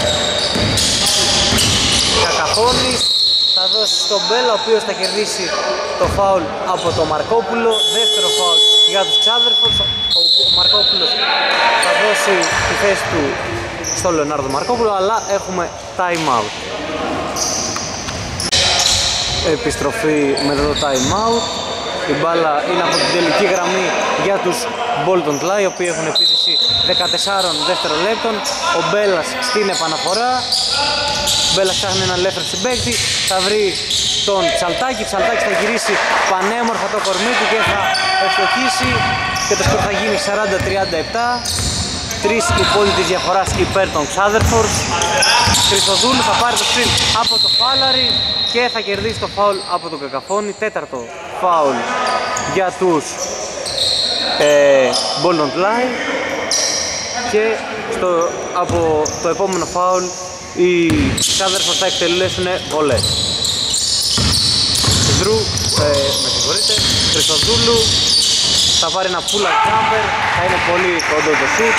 Κακαφώνης θα δώσει στον Μπέλα, ο οποίος θα κερδίσει το φάουλ από τον Μαρκόπουλο. Δεύτερο φάουλ για τους Ξάδερφους. Ο Μαρκόπουλος θα δώσει τη θέση του στο Λεωνάρδο Μαρκόπουλο, αλλά έχουμε time out. Επιστροφή μετά το time out. Η μπάλα είναι από την τελική γραμμή για τους Bolton Fly, οι οποίοι έχουν επίθεση 14 δευτερολέπτων. Ο Μπέλας στην επαναφορά. Ο Μπέλας ψάχνει έναν ελεύθερο συμπαίκτη, θα βρει τον Ψαλτάκη. Ψαλτάκης θα γυρίσει πανέμορφα το κορμί του και θα ευστοχίσει και το σκορ θα γίνει 40-37. Τρεις οι πόντοι της διαφοράς υπέρ των Ξάδερφορς. Χριστοδούλου θα πάρει το screen από το Φάλαρη και θα κερδίσει το φάουλ από τον Κακαφώνη. Τέταρτο φάουλ για τους Bolton Fly και από το επόμενο φάουλ οι Ξάδερφος θα εκτελέσουν βολές. Με συγχωρείτε, Χριστοδούλου θα πάρει ένα pull-up jumper, θα είναι πολύ κοντό το shoot.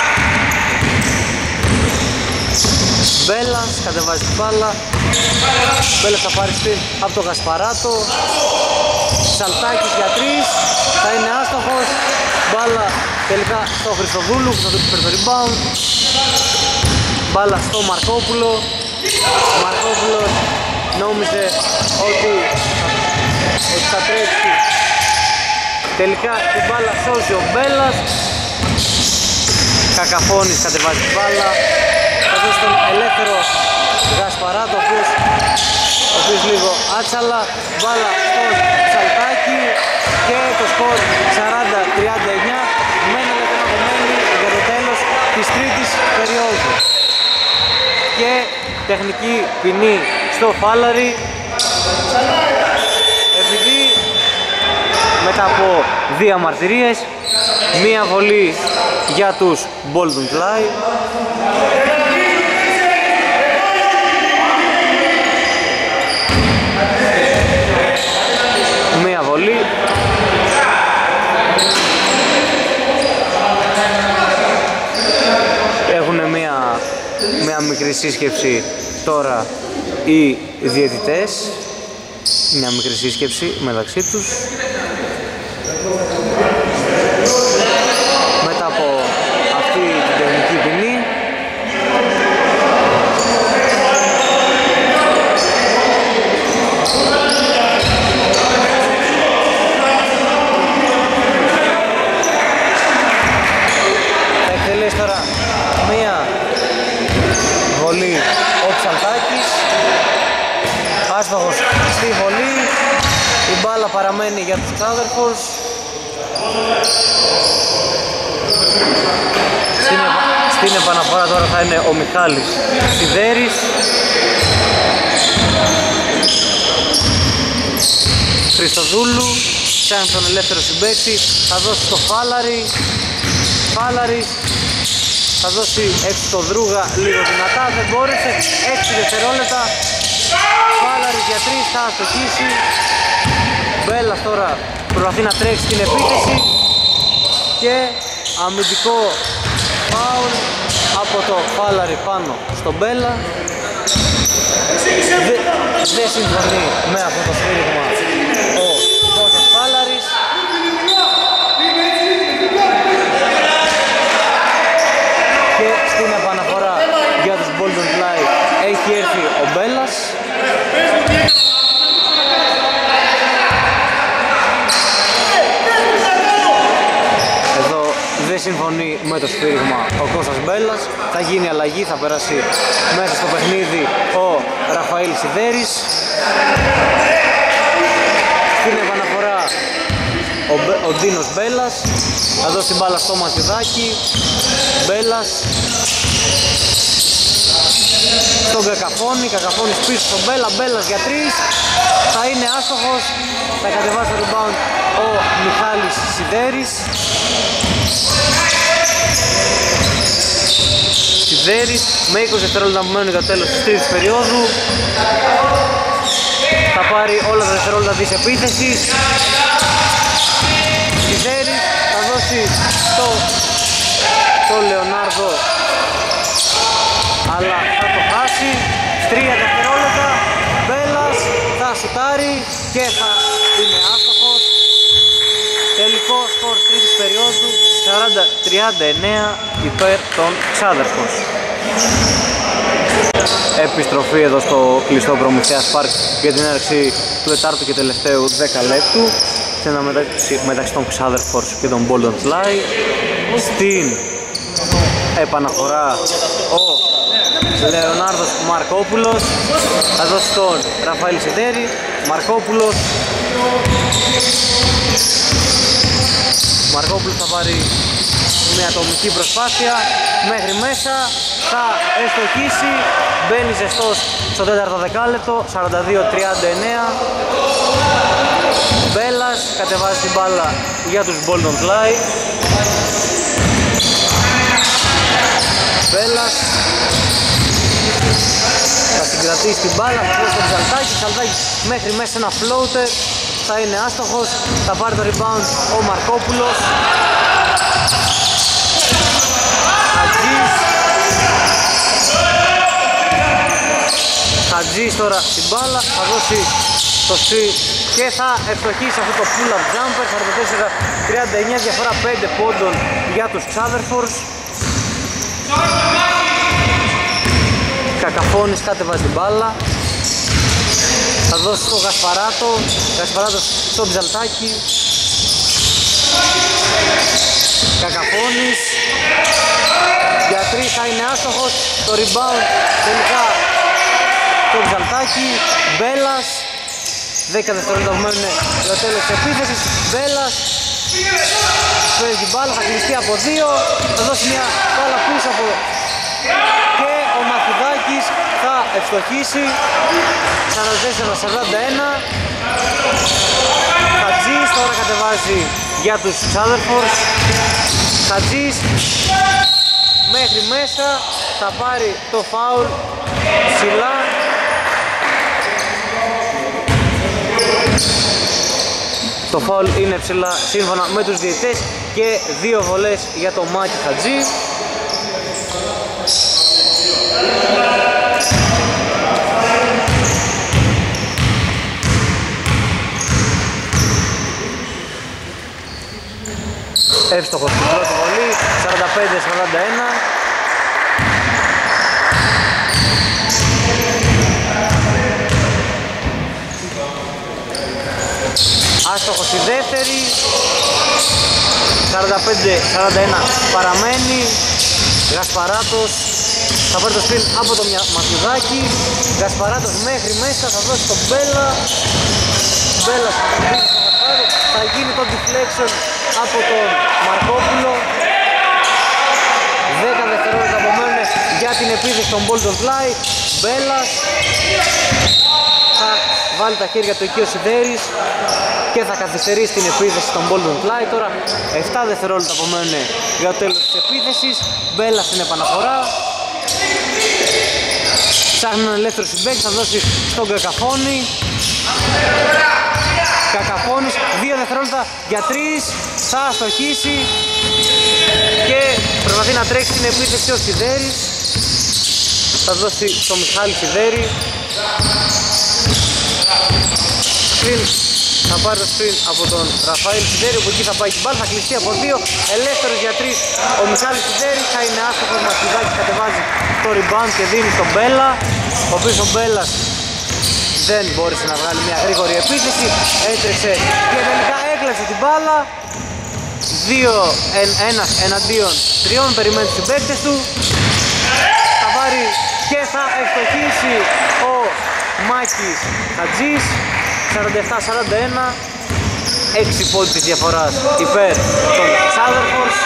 Μπέλας κατεβάζει την μπάλα, Μπέλας θα πάρει σπιν από το Γασπαράτο. Σαλτάκης για 3, θα είναι άστοχος. Μπάλα τελικά στο Χριστοδούλου που θα του πει το rebound. Μπάλα στο Μαρκόπουλο. Ο Μαρκόπουλος νόμιζε ότι θα τρέξει. Τελικά την μπάλα σώζει ο Μπέλας. Κακαφώνης κατεβάζει την μπάλα. Θα δώσει τον ελεύθερο Γασπαράτο, ο οποίος λίγο άτσαλα. Μπάλα στον Σαλτάκη και το σκορ 40-39 με ένα λεπτό απομένει για το τέλος της τρίτης περίοδου. Και τεχνική ποινή στο Φάλαρη, επειδή μετά από δύο αμαρτυρίες, μία βολή για τους Bolton Fly. Μία βολή. Έχουν μία μικρή σύσκεψη τώρα οι διαιτητές. Μια μικρή σύσκεψη μεταξύ τους. Μετά από αυτή την τεχνική ποινή, θα εκτελέσει τώρα μία βολή ο Ψαλτάκης. Άστοχος στη βολή, η μπάλα παραμένει για τους Ξάδερφους. Στην επαναφορά τώρα θα είναι ο Μιχάλης Σιδέρης. Χριστοδούλου, κάνει τον ελεύθερο συμπαίκτη, θα δώσει το Φάλαρη. Φάλαρης θα δώσει έτσι το Δρούγα λίγο δυνατά, δεν μπόρεσε, 6 δευτερόλεπτα. Φάλαρης για 3, θα αστοχίσει. Μπέλας τώρα προσπαθεί να τρέξει την επίθεση και αμυντικό φάουλ από το Φάλαρη πάνω στον Μπέλα. Δεν συμφωνεί με αυτό το σφύριγμα ο Κώστας Φάλαρης. Και στην επαναφορά για τους Bolton Fly έχει έρθει ο Μπέλας. Εδώ δεν συμφωνεί με το σφύριγμα ο Κώστας Μπέλας. Θα γίνει αλλαγή, θα περάσει μέσα στο παιχνίδι ο Ραφαήλ Σιδέρης. Στην επαναφορά ο Ντίνος Μπέλας θα δώσει την μπάλα στο Μασιδάκι. Μπέλας στον Κακαφώνη, Κακαφώνης πίσω στον Μπέλα, Μπέλας για 3, θα είναι άστοχος, θα κατεβάσει το rebound ο Μιχάλης Σιδέρης. Σιδέρης με 20 δευτερόλεπτα που μένουν για το τέλος της τρίτης περίοδου, θα πάρει όλα τα δευτερόλεπτα της επίθεσης. Σιδέρης θα δώσει το Λεωνάρδο, αλλά θα το χάσει. 3 δευτερόλεπτα, Μπέλας θα σουτάρει και θα είναι άστοχος. Τελικό σκορ τρίτης περίοδου 40-39 υπέρ των Ξάδερφων. Επιστροφή εδώ στο κλειστό Προμηθέας Πάρκ για την έναρξη του τετάρτου και τελευταίου 10 λεπτού μεταξύ των Ξάδερφων και των Bolton Fly. Στην επαναφορά ο Λεωνάρδος Μαρκόπουλος θα δώσει τον Ραφαήλ Σιδέρη. Μαρκόπουλος θα πάρει μια ατομική προσπάθεια μέχρι μέσα, θα ευστοχίσει, μπαίνει ζεστός στο τέταρτο δεκάλεπτο, 42-39. Μπέλας κατεβάζει την μπάλα για τους Bolton Fly. Μπέλας θα συγκρατήσει την μπάλα, θα δώσει το Ψαλτάκη, Ψαλτάκης μέχρι μέσα ένα floater, θα είναι άστοχος, θα πάρει το rebound ο Μαρκόπουλος. Χατζής τώρα την μπάλα, θα δώσει το screen και θα ευστοχίσει αυτό το pull-up jumper, 44-39, διαφορά 5 πόντων για τους Ξάδερφορς. Κακαφώνης κατεβάζει την μπάλα, θα δώσει στο Γασπαράτο, Γασπαράτος στο Ψαλτάκι. Κακαφώνης για 3 θα είναι άστοχος, το rebound τελικά το Ψαλτάκι. Μπέλας, 10 δευτερόλεπτα που μένουν για το τέλος της επίθεσης. Μπέλας παίζει την μπάλα, θα κλειστεί από 2, θα δώσει μια μπάλα πίσω από και ο Μαθηδάκης θα ευστοχίσει. 44-41. Χατζής τώρα κατεβάζει για τους Ξάδερφορς. Χατζής μέχρι μέσα, θα πάρει το φάουλ ψηλά. Το φάουλ είναι ψηλά σύμφωνα με τους διαιτητές και 2 βολές για το Μάκη Χατζή. Εύστοχος στην πρώτη βολή, 45-41. Άστοχος στη δεύτερη, 45-41 παραμένει. Γασπαράτος θα πάρει το σπιν από το Μαθηδάκι. Γασπαράτος μέχρι μέσα, θα δώσει τον Μπέλα. Μπέλα θα γίνει το deflection από τον Μαρκόπουλο. 10 δευτερόλεπτα απομένουν για την επίθεση των Bolton Fly. Μπέλας θα βάλει τα χέρια του εκεί ο Σιδέρης και θα καθυστερήσει την επίθεση των Bolton Fly. Τώρα 7 δευτερόλεπτα απομένουν για το τέλος της επίθεσης. Μπέλας στην επαναφορά, ψάχνει έναν ελεύθερο συμπέκτη, θα δώσει στον Κακαφώνη. Κακαφώνης, 2 δευτερόλεπτα για 3, θα αστοχίσει και προσπαθεί να τρέξει την επίθεση ο Σιδέρης. Θα δώσει στο Μιχάλη Σιδέρη. Screen, θα πάρει το screen από τον Ραφαήλ Σιδέρη, που εκεί θα πάει την μπάλα, θα κλειστεί από 2, ελεύθερος για 3 ο Μιχάλης Σιδέρης, θα είναι άστοχος. Μαθηδάκης κατεβάζει το rebound και δίνει στον Μπέλα, ο οποίος ο Μπέλας δεν μπόρεσε να βγάλει μια γρήγορη επίθεση, έτρεξε και τελικά έκλεψε την μπάλα. 2-1 εναντίον 3, περιμένει τους συμπαίκτες του, θα πάρει και θα ευστοχίσει ο Μάκης Χατζής. 47-41, 6 πόντους της διαφοράς υπέρ των Ξάδερφορς.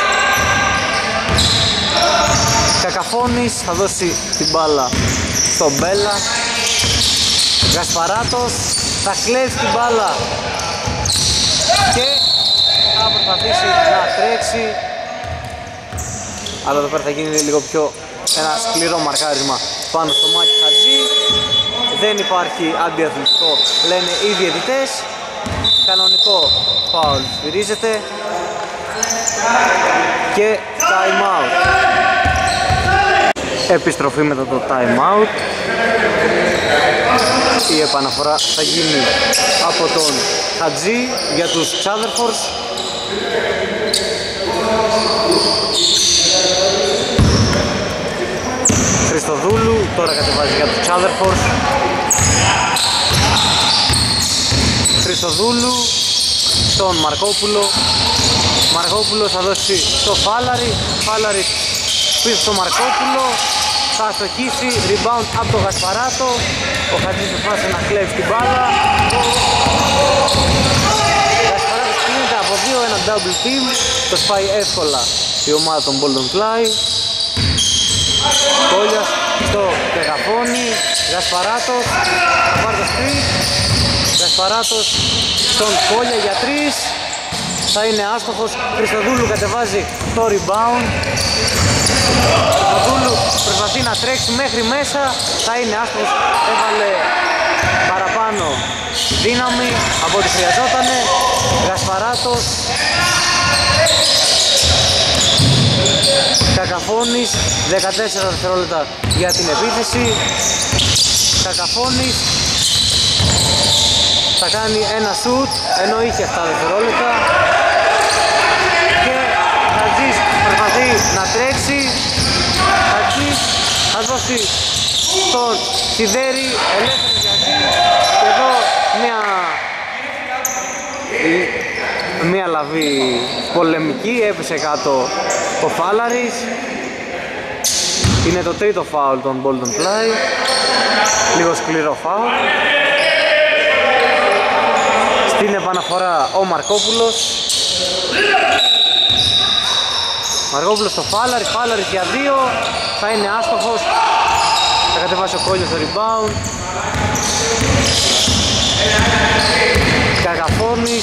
Κακαφώνης θα δώσει την μπάλα στον Μπέλα. Γασπαράτος θα κλέβει την μπάλα και θα προσπαθήσει να τρέξει, αλλά εδώ πέρα θα γίνει λίγο πιο ένα σκληρό μαρκάρισμα πάνω στο Μάκη Χατζή. Δεν υπάρχει αντιαθλητικό, λένε οι διαιτητές. Κανονικό φάουλ σφυρίζεται και time out. Επιστροφή μετά το time out. Η επαναφορά θα γίνει από τον Χατζή για τους Ξάδερφορς. Χριστοδούλου τώρα κατεβάζει για τους Ξάδερφορς. Χριστοδούλου στον Μαρκόπουλο. Μαρκόπουλος θα δώσει στο Φάλαρη. Φάλαρη πίσω στο Μαρκόπουλο. Θα αστοχίσει, rebound από τον Γασπαράτο. Ο Χατζής προσπάθησε να κλέψει την μπάλα. Γασπαράτος κλείνεται από 2, ένα double team. Το σπάει εύκολα η ομάδα των Bolton Fly. Κόλιας στο Κακαφώνη. Γασπαράτος θα πάρει το sprint. Γασπαράτος στον Κόλια για 3. Θα είναι άστοχος. Χριστοδούλου κατεβάζει το rebound. Χρυστοδούλου προσπαθεί να τρέξει μέχρι μέσα, θα είναι άστοχος, έβαλε παραπάνω δύναμη από ό,τι χρειαζότανε. Γασπαράτος, Κακαφώνης, 14 δευτερόλεπτα για την επίθεση. Κακαφώνης θα κάνει ένα σουτ ενώ είχε 7 δευτερόλεπτα και Χατζής προσπαθεί να τρέξει. Χατζής θα δώσει στον Σιδέρη ελεύθερη διαδί και εδώ μια λαβή πολεμική, έπεσε κάτω ο Φάλαρης. Είναι το τρίτο φάουλ των Bolton Play, λίγο σκληρό φάουλ. Στην επαναφορά ο Μαρκόπουλος. Μαρκόπουλος στο Φάλαρης, Φάλαρης για 2, θα είναι άστοχος. Θα κατεβάσει ο Κόλλιος στο rebound. Κακαφώνης.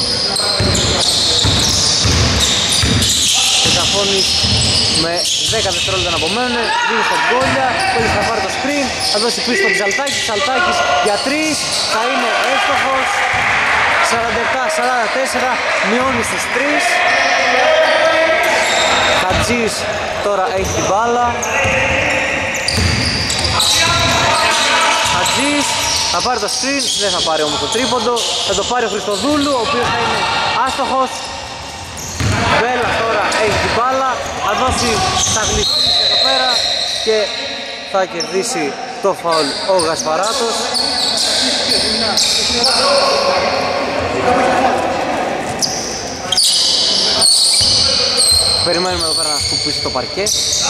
Κακαφώνης με 10 δευτερόλεπτα να απομένουν. Δίνει στον Κόλλια, Κόλλιος θα πάρει το screen, θα δώσει πίσω στον Ψαλτάκη, Ψαλτάκης για 3, θα είναι εύστοχος. 47-44, μειώνει στους 3. Χατζής τώρα έχει την μπάλα. Χατζής θα πάρει το screen, δεν θα πάρει όμως το τρίποντο. Θα το πάρει ο Χριστοδούλου, ο οποίος θα είναι άστοχος. Μπέλας τώρα έχει την μπάλα, θα δώσει τα γλυφτρίες εδώ πέρα και θα κερδίσει το φαουλ ο Γασπαράτος. Περιμένουμε εδώ πέρα να σκουπίσει το παρκέ.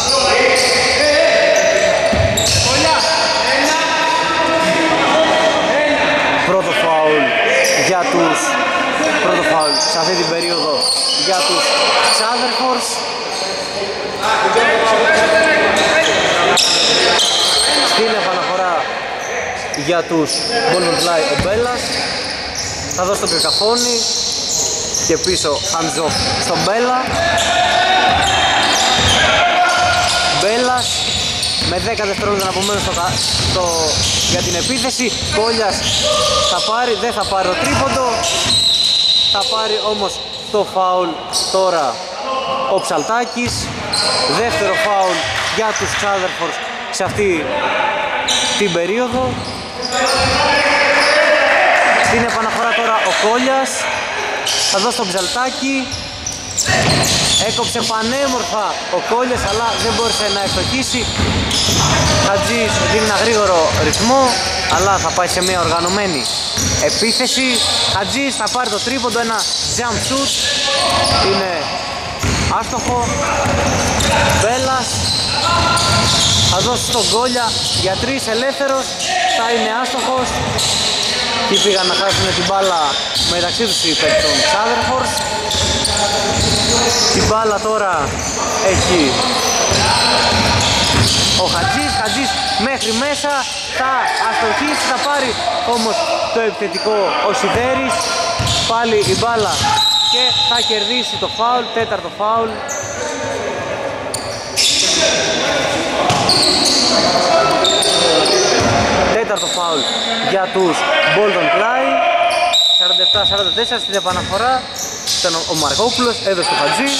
Πρώτο φάουλ σε αυτή την περίοδο για τους Chazerfords. Στην επαναφορά για τους Bolton Play ο Μπέλας. Θα δώσει τον Κακαφώνη και πίσω hands off στον Μπέλα. Μπέλας με 10 δευτερόλεπτα να απομένουν για την επίθεση. Κόλλιας θα πάρει, δεν θα πάρει το τρίποντο. Θα πάρει όμως το φάουλ τώρα ο Ψαλτάκης. Δεύτερο φάουλ για τους Chazerfords σε αυτή την περίοδο. Στην επαναφορά τώρα ο Κόλλιας θα δώσει τον Ψαλτάκη. Έκοψε πανέμορφα ο Κόλλιας αλλά δεν μπόρεσε να ευστοχίσει. Χατζής δίνει ένα γρήγορο ρυθμό αλλά θα πάει σε μια οργανωμένη επίθεση. Χατζής θα πάρει το τρίποντο, ένα jump shoot, είναι άστοχο. Μπέλας θα δώσει στον Κόλλια για 3 ελεύθερος, θα είναι άστοχος. Και πήγαν να χάσουν την μπάλα μεταξύ τους οι παίκτες των Chazerfords. Την μπάλα τώρα έχει ο Χατζής μέχρι μέσα, θα αστοχίσει, θα πάρει όμως το επιθετικό ο Σιδέρης. Πάλι η μπάλα και θα κερδίσει το φάουλ, τέταρτο φάουλ. Τέταρτο φάουλ για τους Bolton Play. 47-44 στην επαναφορά. Ήταν ο Μαρκόπουλος, έδωσε το Χατζή.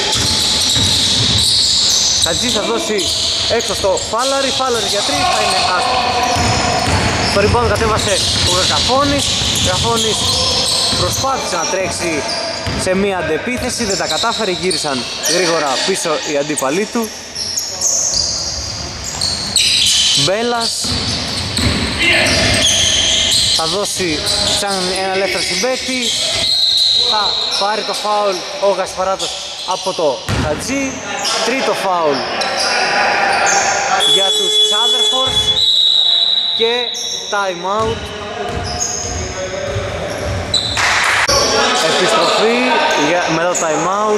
Χατζή θα δώσει έξω στο Φάλαρη, Φάλαρη για 3, θα είναι άστοχο. Το rebound κατέβασε ο Κακαφώνης. Κακαφώνης προσπάθησε να τρέξει σε μία αντεπίθεση, δεν τα κατάφερε, γύρισαν γρήγορα πίσω οι αντίπαλοι του. Μπέλας θα δώσει σαν ένα ελεύθερο συμπαίκτη, θα πάρει το φάουλ ο Γασπαράτος από το Χατζή. Τρίτο φάουλ για τους Chazerfords και time out. Επιστροφή μετά το time out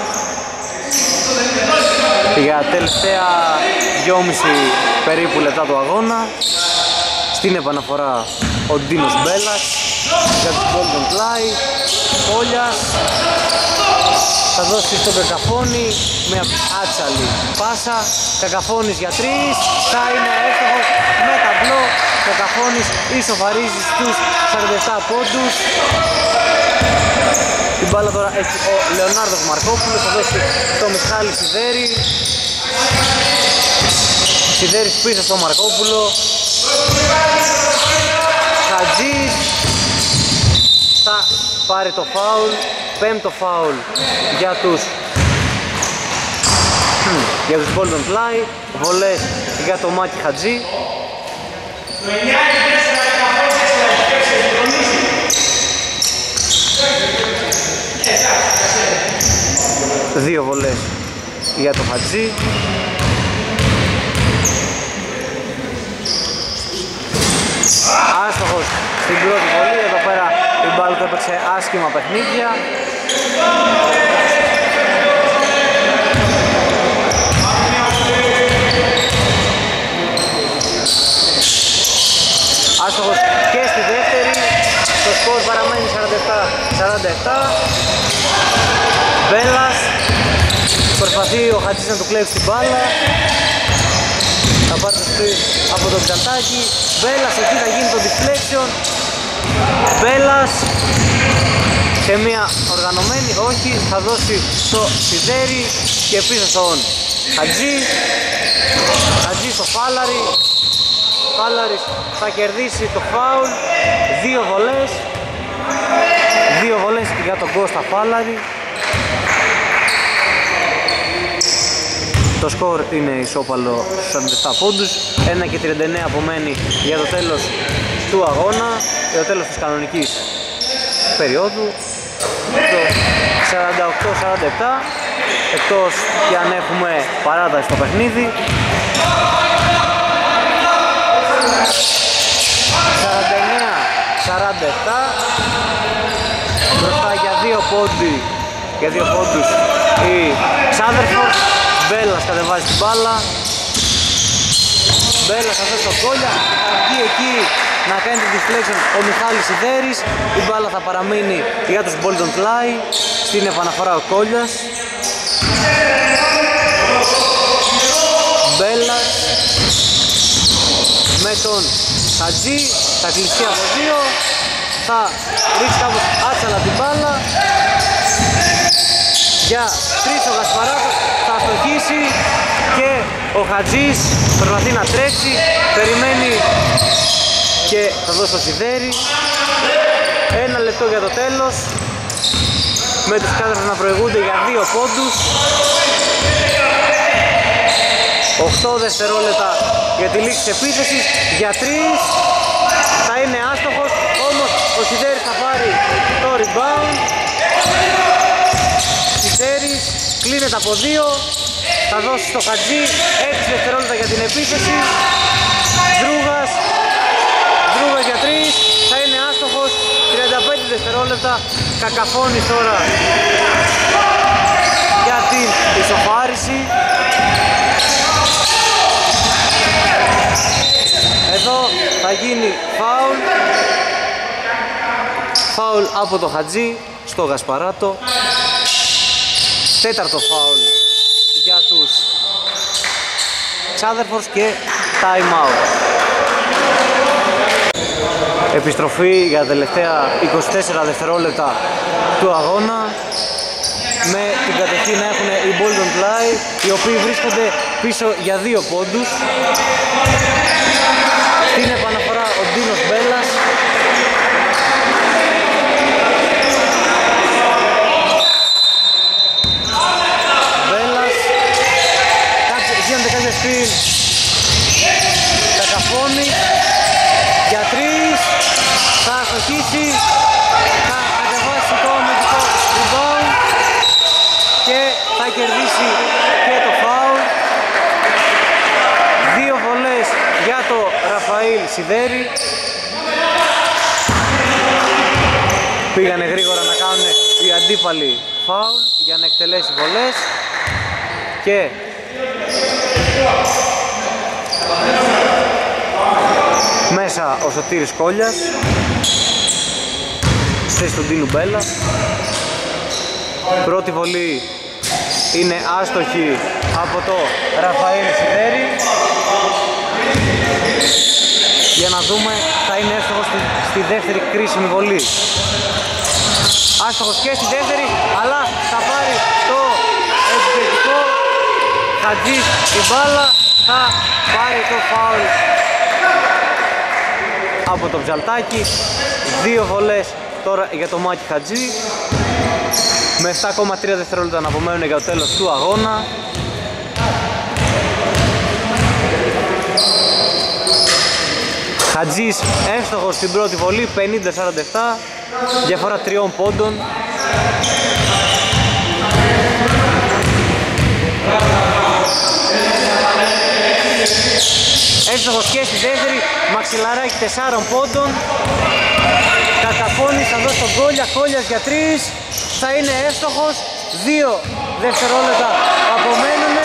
για τελευταία 2,5 περίπου λεπτά του αγώνα. Στην επαναφορά ο Ντίνος Μπέλας για τους Bolton Play. Κόλλιας θα δώσει στον Κακαφώνη μια άτσαλη πάσα. Κακαφώνης για 3, θα είναι εύστοχος με ταμπλό. Κακαφώνης ισοφαρίζει στους 47 πόντους. Την μπάλα τώρα έχει ο Λεωνάρδος Μαρκόπουλος, θα δώσει το Μιχάλη Σιδέρη. Σιδέρης πίσω στο Μαρκόπουλο. Χατζής θα πάρει το φάουλ, πέμπτο φάουλ για τους Golden Fly, βολές για το Μάκη Χατζή. Δύο βολές για το Χατζή. Άστοχος στην πρώτη βολή, εδώ πέρα η μπάλα του έπαιξε άσχημα παιχνίδια. Άστοχος και στη δεύτερη, το σκορ παραμένει 47-47. Μπέλας, προσπαθεί ο Χατζής να του κλέψει την μπάλα. Θα πάρει το σπίτι από τον Ξαντάκη. Μπέλας, εκεί θα γίνει το deflection. Μπέλας σε μια οργανωμένη, όχι, θα δώσει στο Σιδέρη και πίσω στον Χατζή. Χατζή στο Φάλαρη. Φάλαρης θα κερδίσει το φάουλ. Δύο βολές για τον Κώστα Φάλαρη. Το σκορ είναι ισόπαλο στους 47 πόντους. 1 και 39 απομένει για το τέλος του αγώνα, για το τέλος της κανονικής περίοδου. Το 48-47, εκτός και αν έχουμε παράταση στο παιχνίδι. 49-47, μπροστά για 2 πόντους η Ξάδερφος. Μπέλας κατεβάζει την μπάλα. Μπέλας θα θέσει το Κόλια. Θα βγει εκεί να κάνει την deflection ο Μιχάλης Σιδέρης. Η μπάλα θα παραμείνει για τους Bolton Fly. Στην επαναφορά ο Κόλιας. Μπέλας με τον Χατζή. Θα κλειστεί από 2. Θα ρίξει κάπως άτσαλα την μπάλα. Για 3 ο Γασπαράτος, θα αστοχίσει και ο Χατζής προσπαθεί να τρέξει, περιμένει και θα δώσει το Σιδέρη. 1 λεπτό για το τέλος, με τους κάδρες να προηγούνται για 2 πόντους. 8 δευτερόλεπτα για τη λήξη της επίθεσης, για 3 θα είναι άστοχος, όμως ο Σιδέρης θα πάρει το rebound. Σιδέρης κλείνεται από 2, θα δώσει στο Χατζή 6 δευτερόλεπτα για την επίθεση. Δρούγας για 3, θα είναι άστοχος, 35 δευτερόλεπτα. Κακαφώνης τώρα για την ισοφάριση. Εδώ θα γίνει φάουλ από το Χατζή στο Γασπαράτο. Τέταρτο φάουλ για τους Ξάδερφος και time out. Επιστροφή για τα τελευταία 24 δευτερόλεπτα του αγώνα, με την κατοχή να έχουν οι Bolton Fly, οι οποίοι βρίσκονται πίσω για 2 πόντους. Στην επαναφορά ο Ντίνος Μπέλας. Γίνονται κάποια σπιν. Κακαφώνη για 3, θα αστοχίσει, θα κατεβάσει το αμυντικό rebound και θα κερδίσει και το foul. 2 βολές για το Ραφαήλ Σιδέρη. Πήγανε γρήγορα να κάνουν οι αντίπαλοι foul για να εκτελέσει βολές και μέσα ο Σωτήρης Κόλιας στη στον Τίνου Μπέλα. Πρώτη βολή είναι άστοχη από το Ραφαήλ Σιδέρη. Για να δούμε, θα είναι εύστοχος στη δεύτερη κρίσιμη βολή. Άστοχος και στη δεύτερη, αλλά θα πάρει το επιθετικό. Χατζής την μπάλα, θα πάρει το φάουλ από το Ψαλτάκι. 2 βολές τώρα για το Μάκη Χατζή, με 7,3 δευτερόλεπτα να απομένουν για το τέλος του αγώνα. Χατζής εύστοχος στην πρώτη βολή, 50-47, διαφορά 3 πόντων. Εύστοχος και στη δεύτερη, μαξιλαράκι 4 πόντων. Κακαφώνης θα δώσει τον Κόλια, Κόλιας για 3, θα είναι εύστοχος. 2 δευτερόλεπτα απομένουν.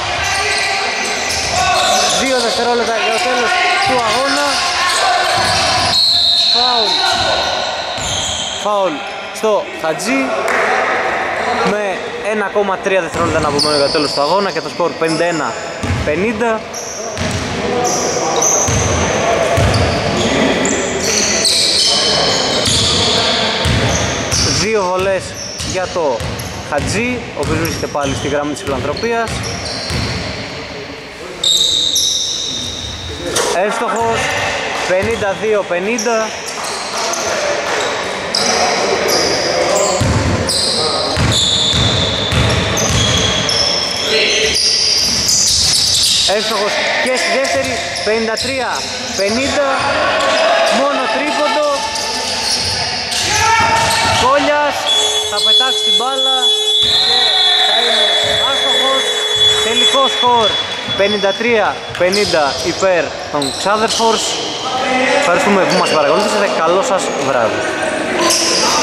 2 δευτερόλεπτα για το τέλος του αγώνα. Φάουλ στο Χατζή, με 1,3 δευτερόλεπτα να απομένουν για το τέλος του αγώνα και το σκορ 51-50. Δύο βολές για το Χατζή, ο οποίος βρίσκεται πάλι στη γραμμή της φιλανθρωπίας. Εύστοχος, 52-50. Εύστοχος και στη δεύτερη, 53-50, μόνο τρίποντο. Κόλιας θα πετάξει την μπάλα και θα είναι άστοχος. Τελικό σκορ 53-50 υπέρ των Xaderfors. Ευχαριστούμε που μας παρακολουθήσατε. Καλό σας βράδυ.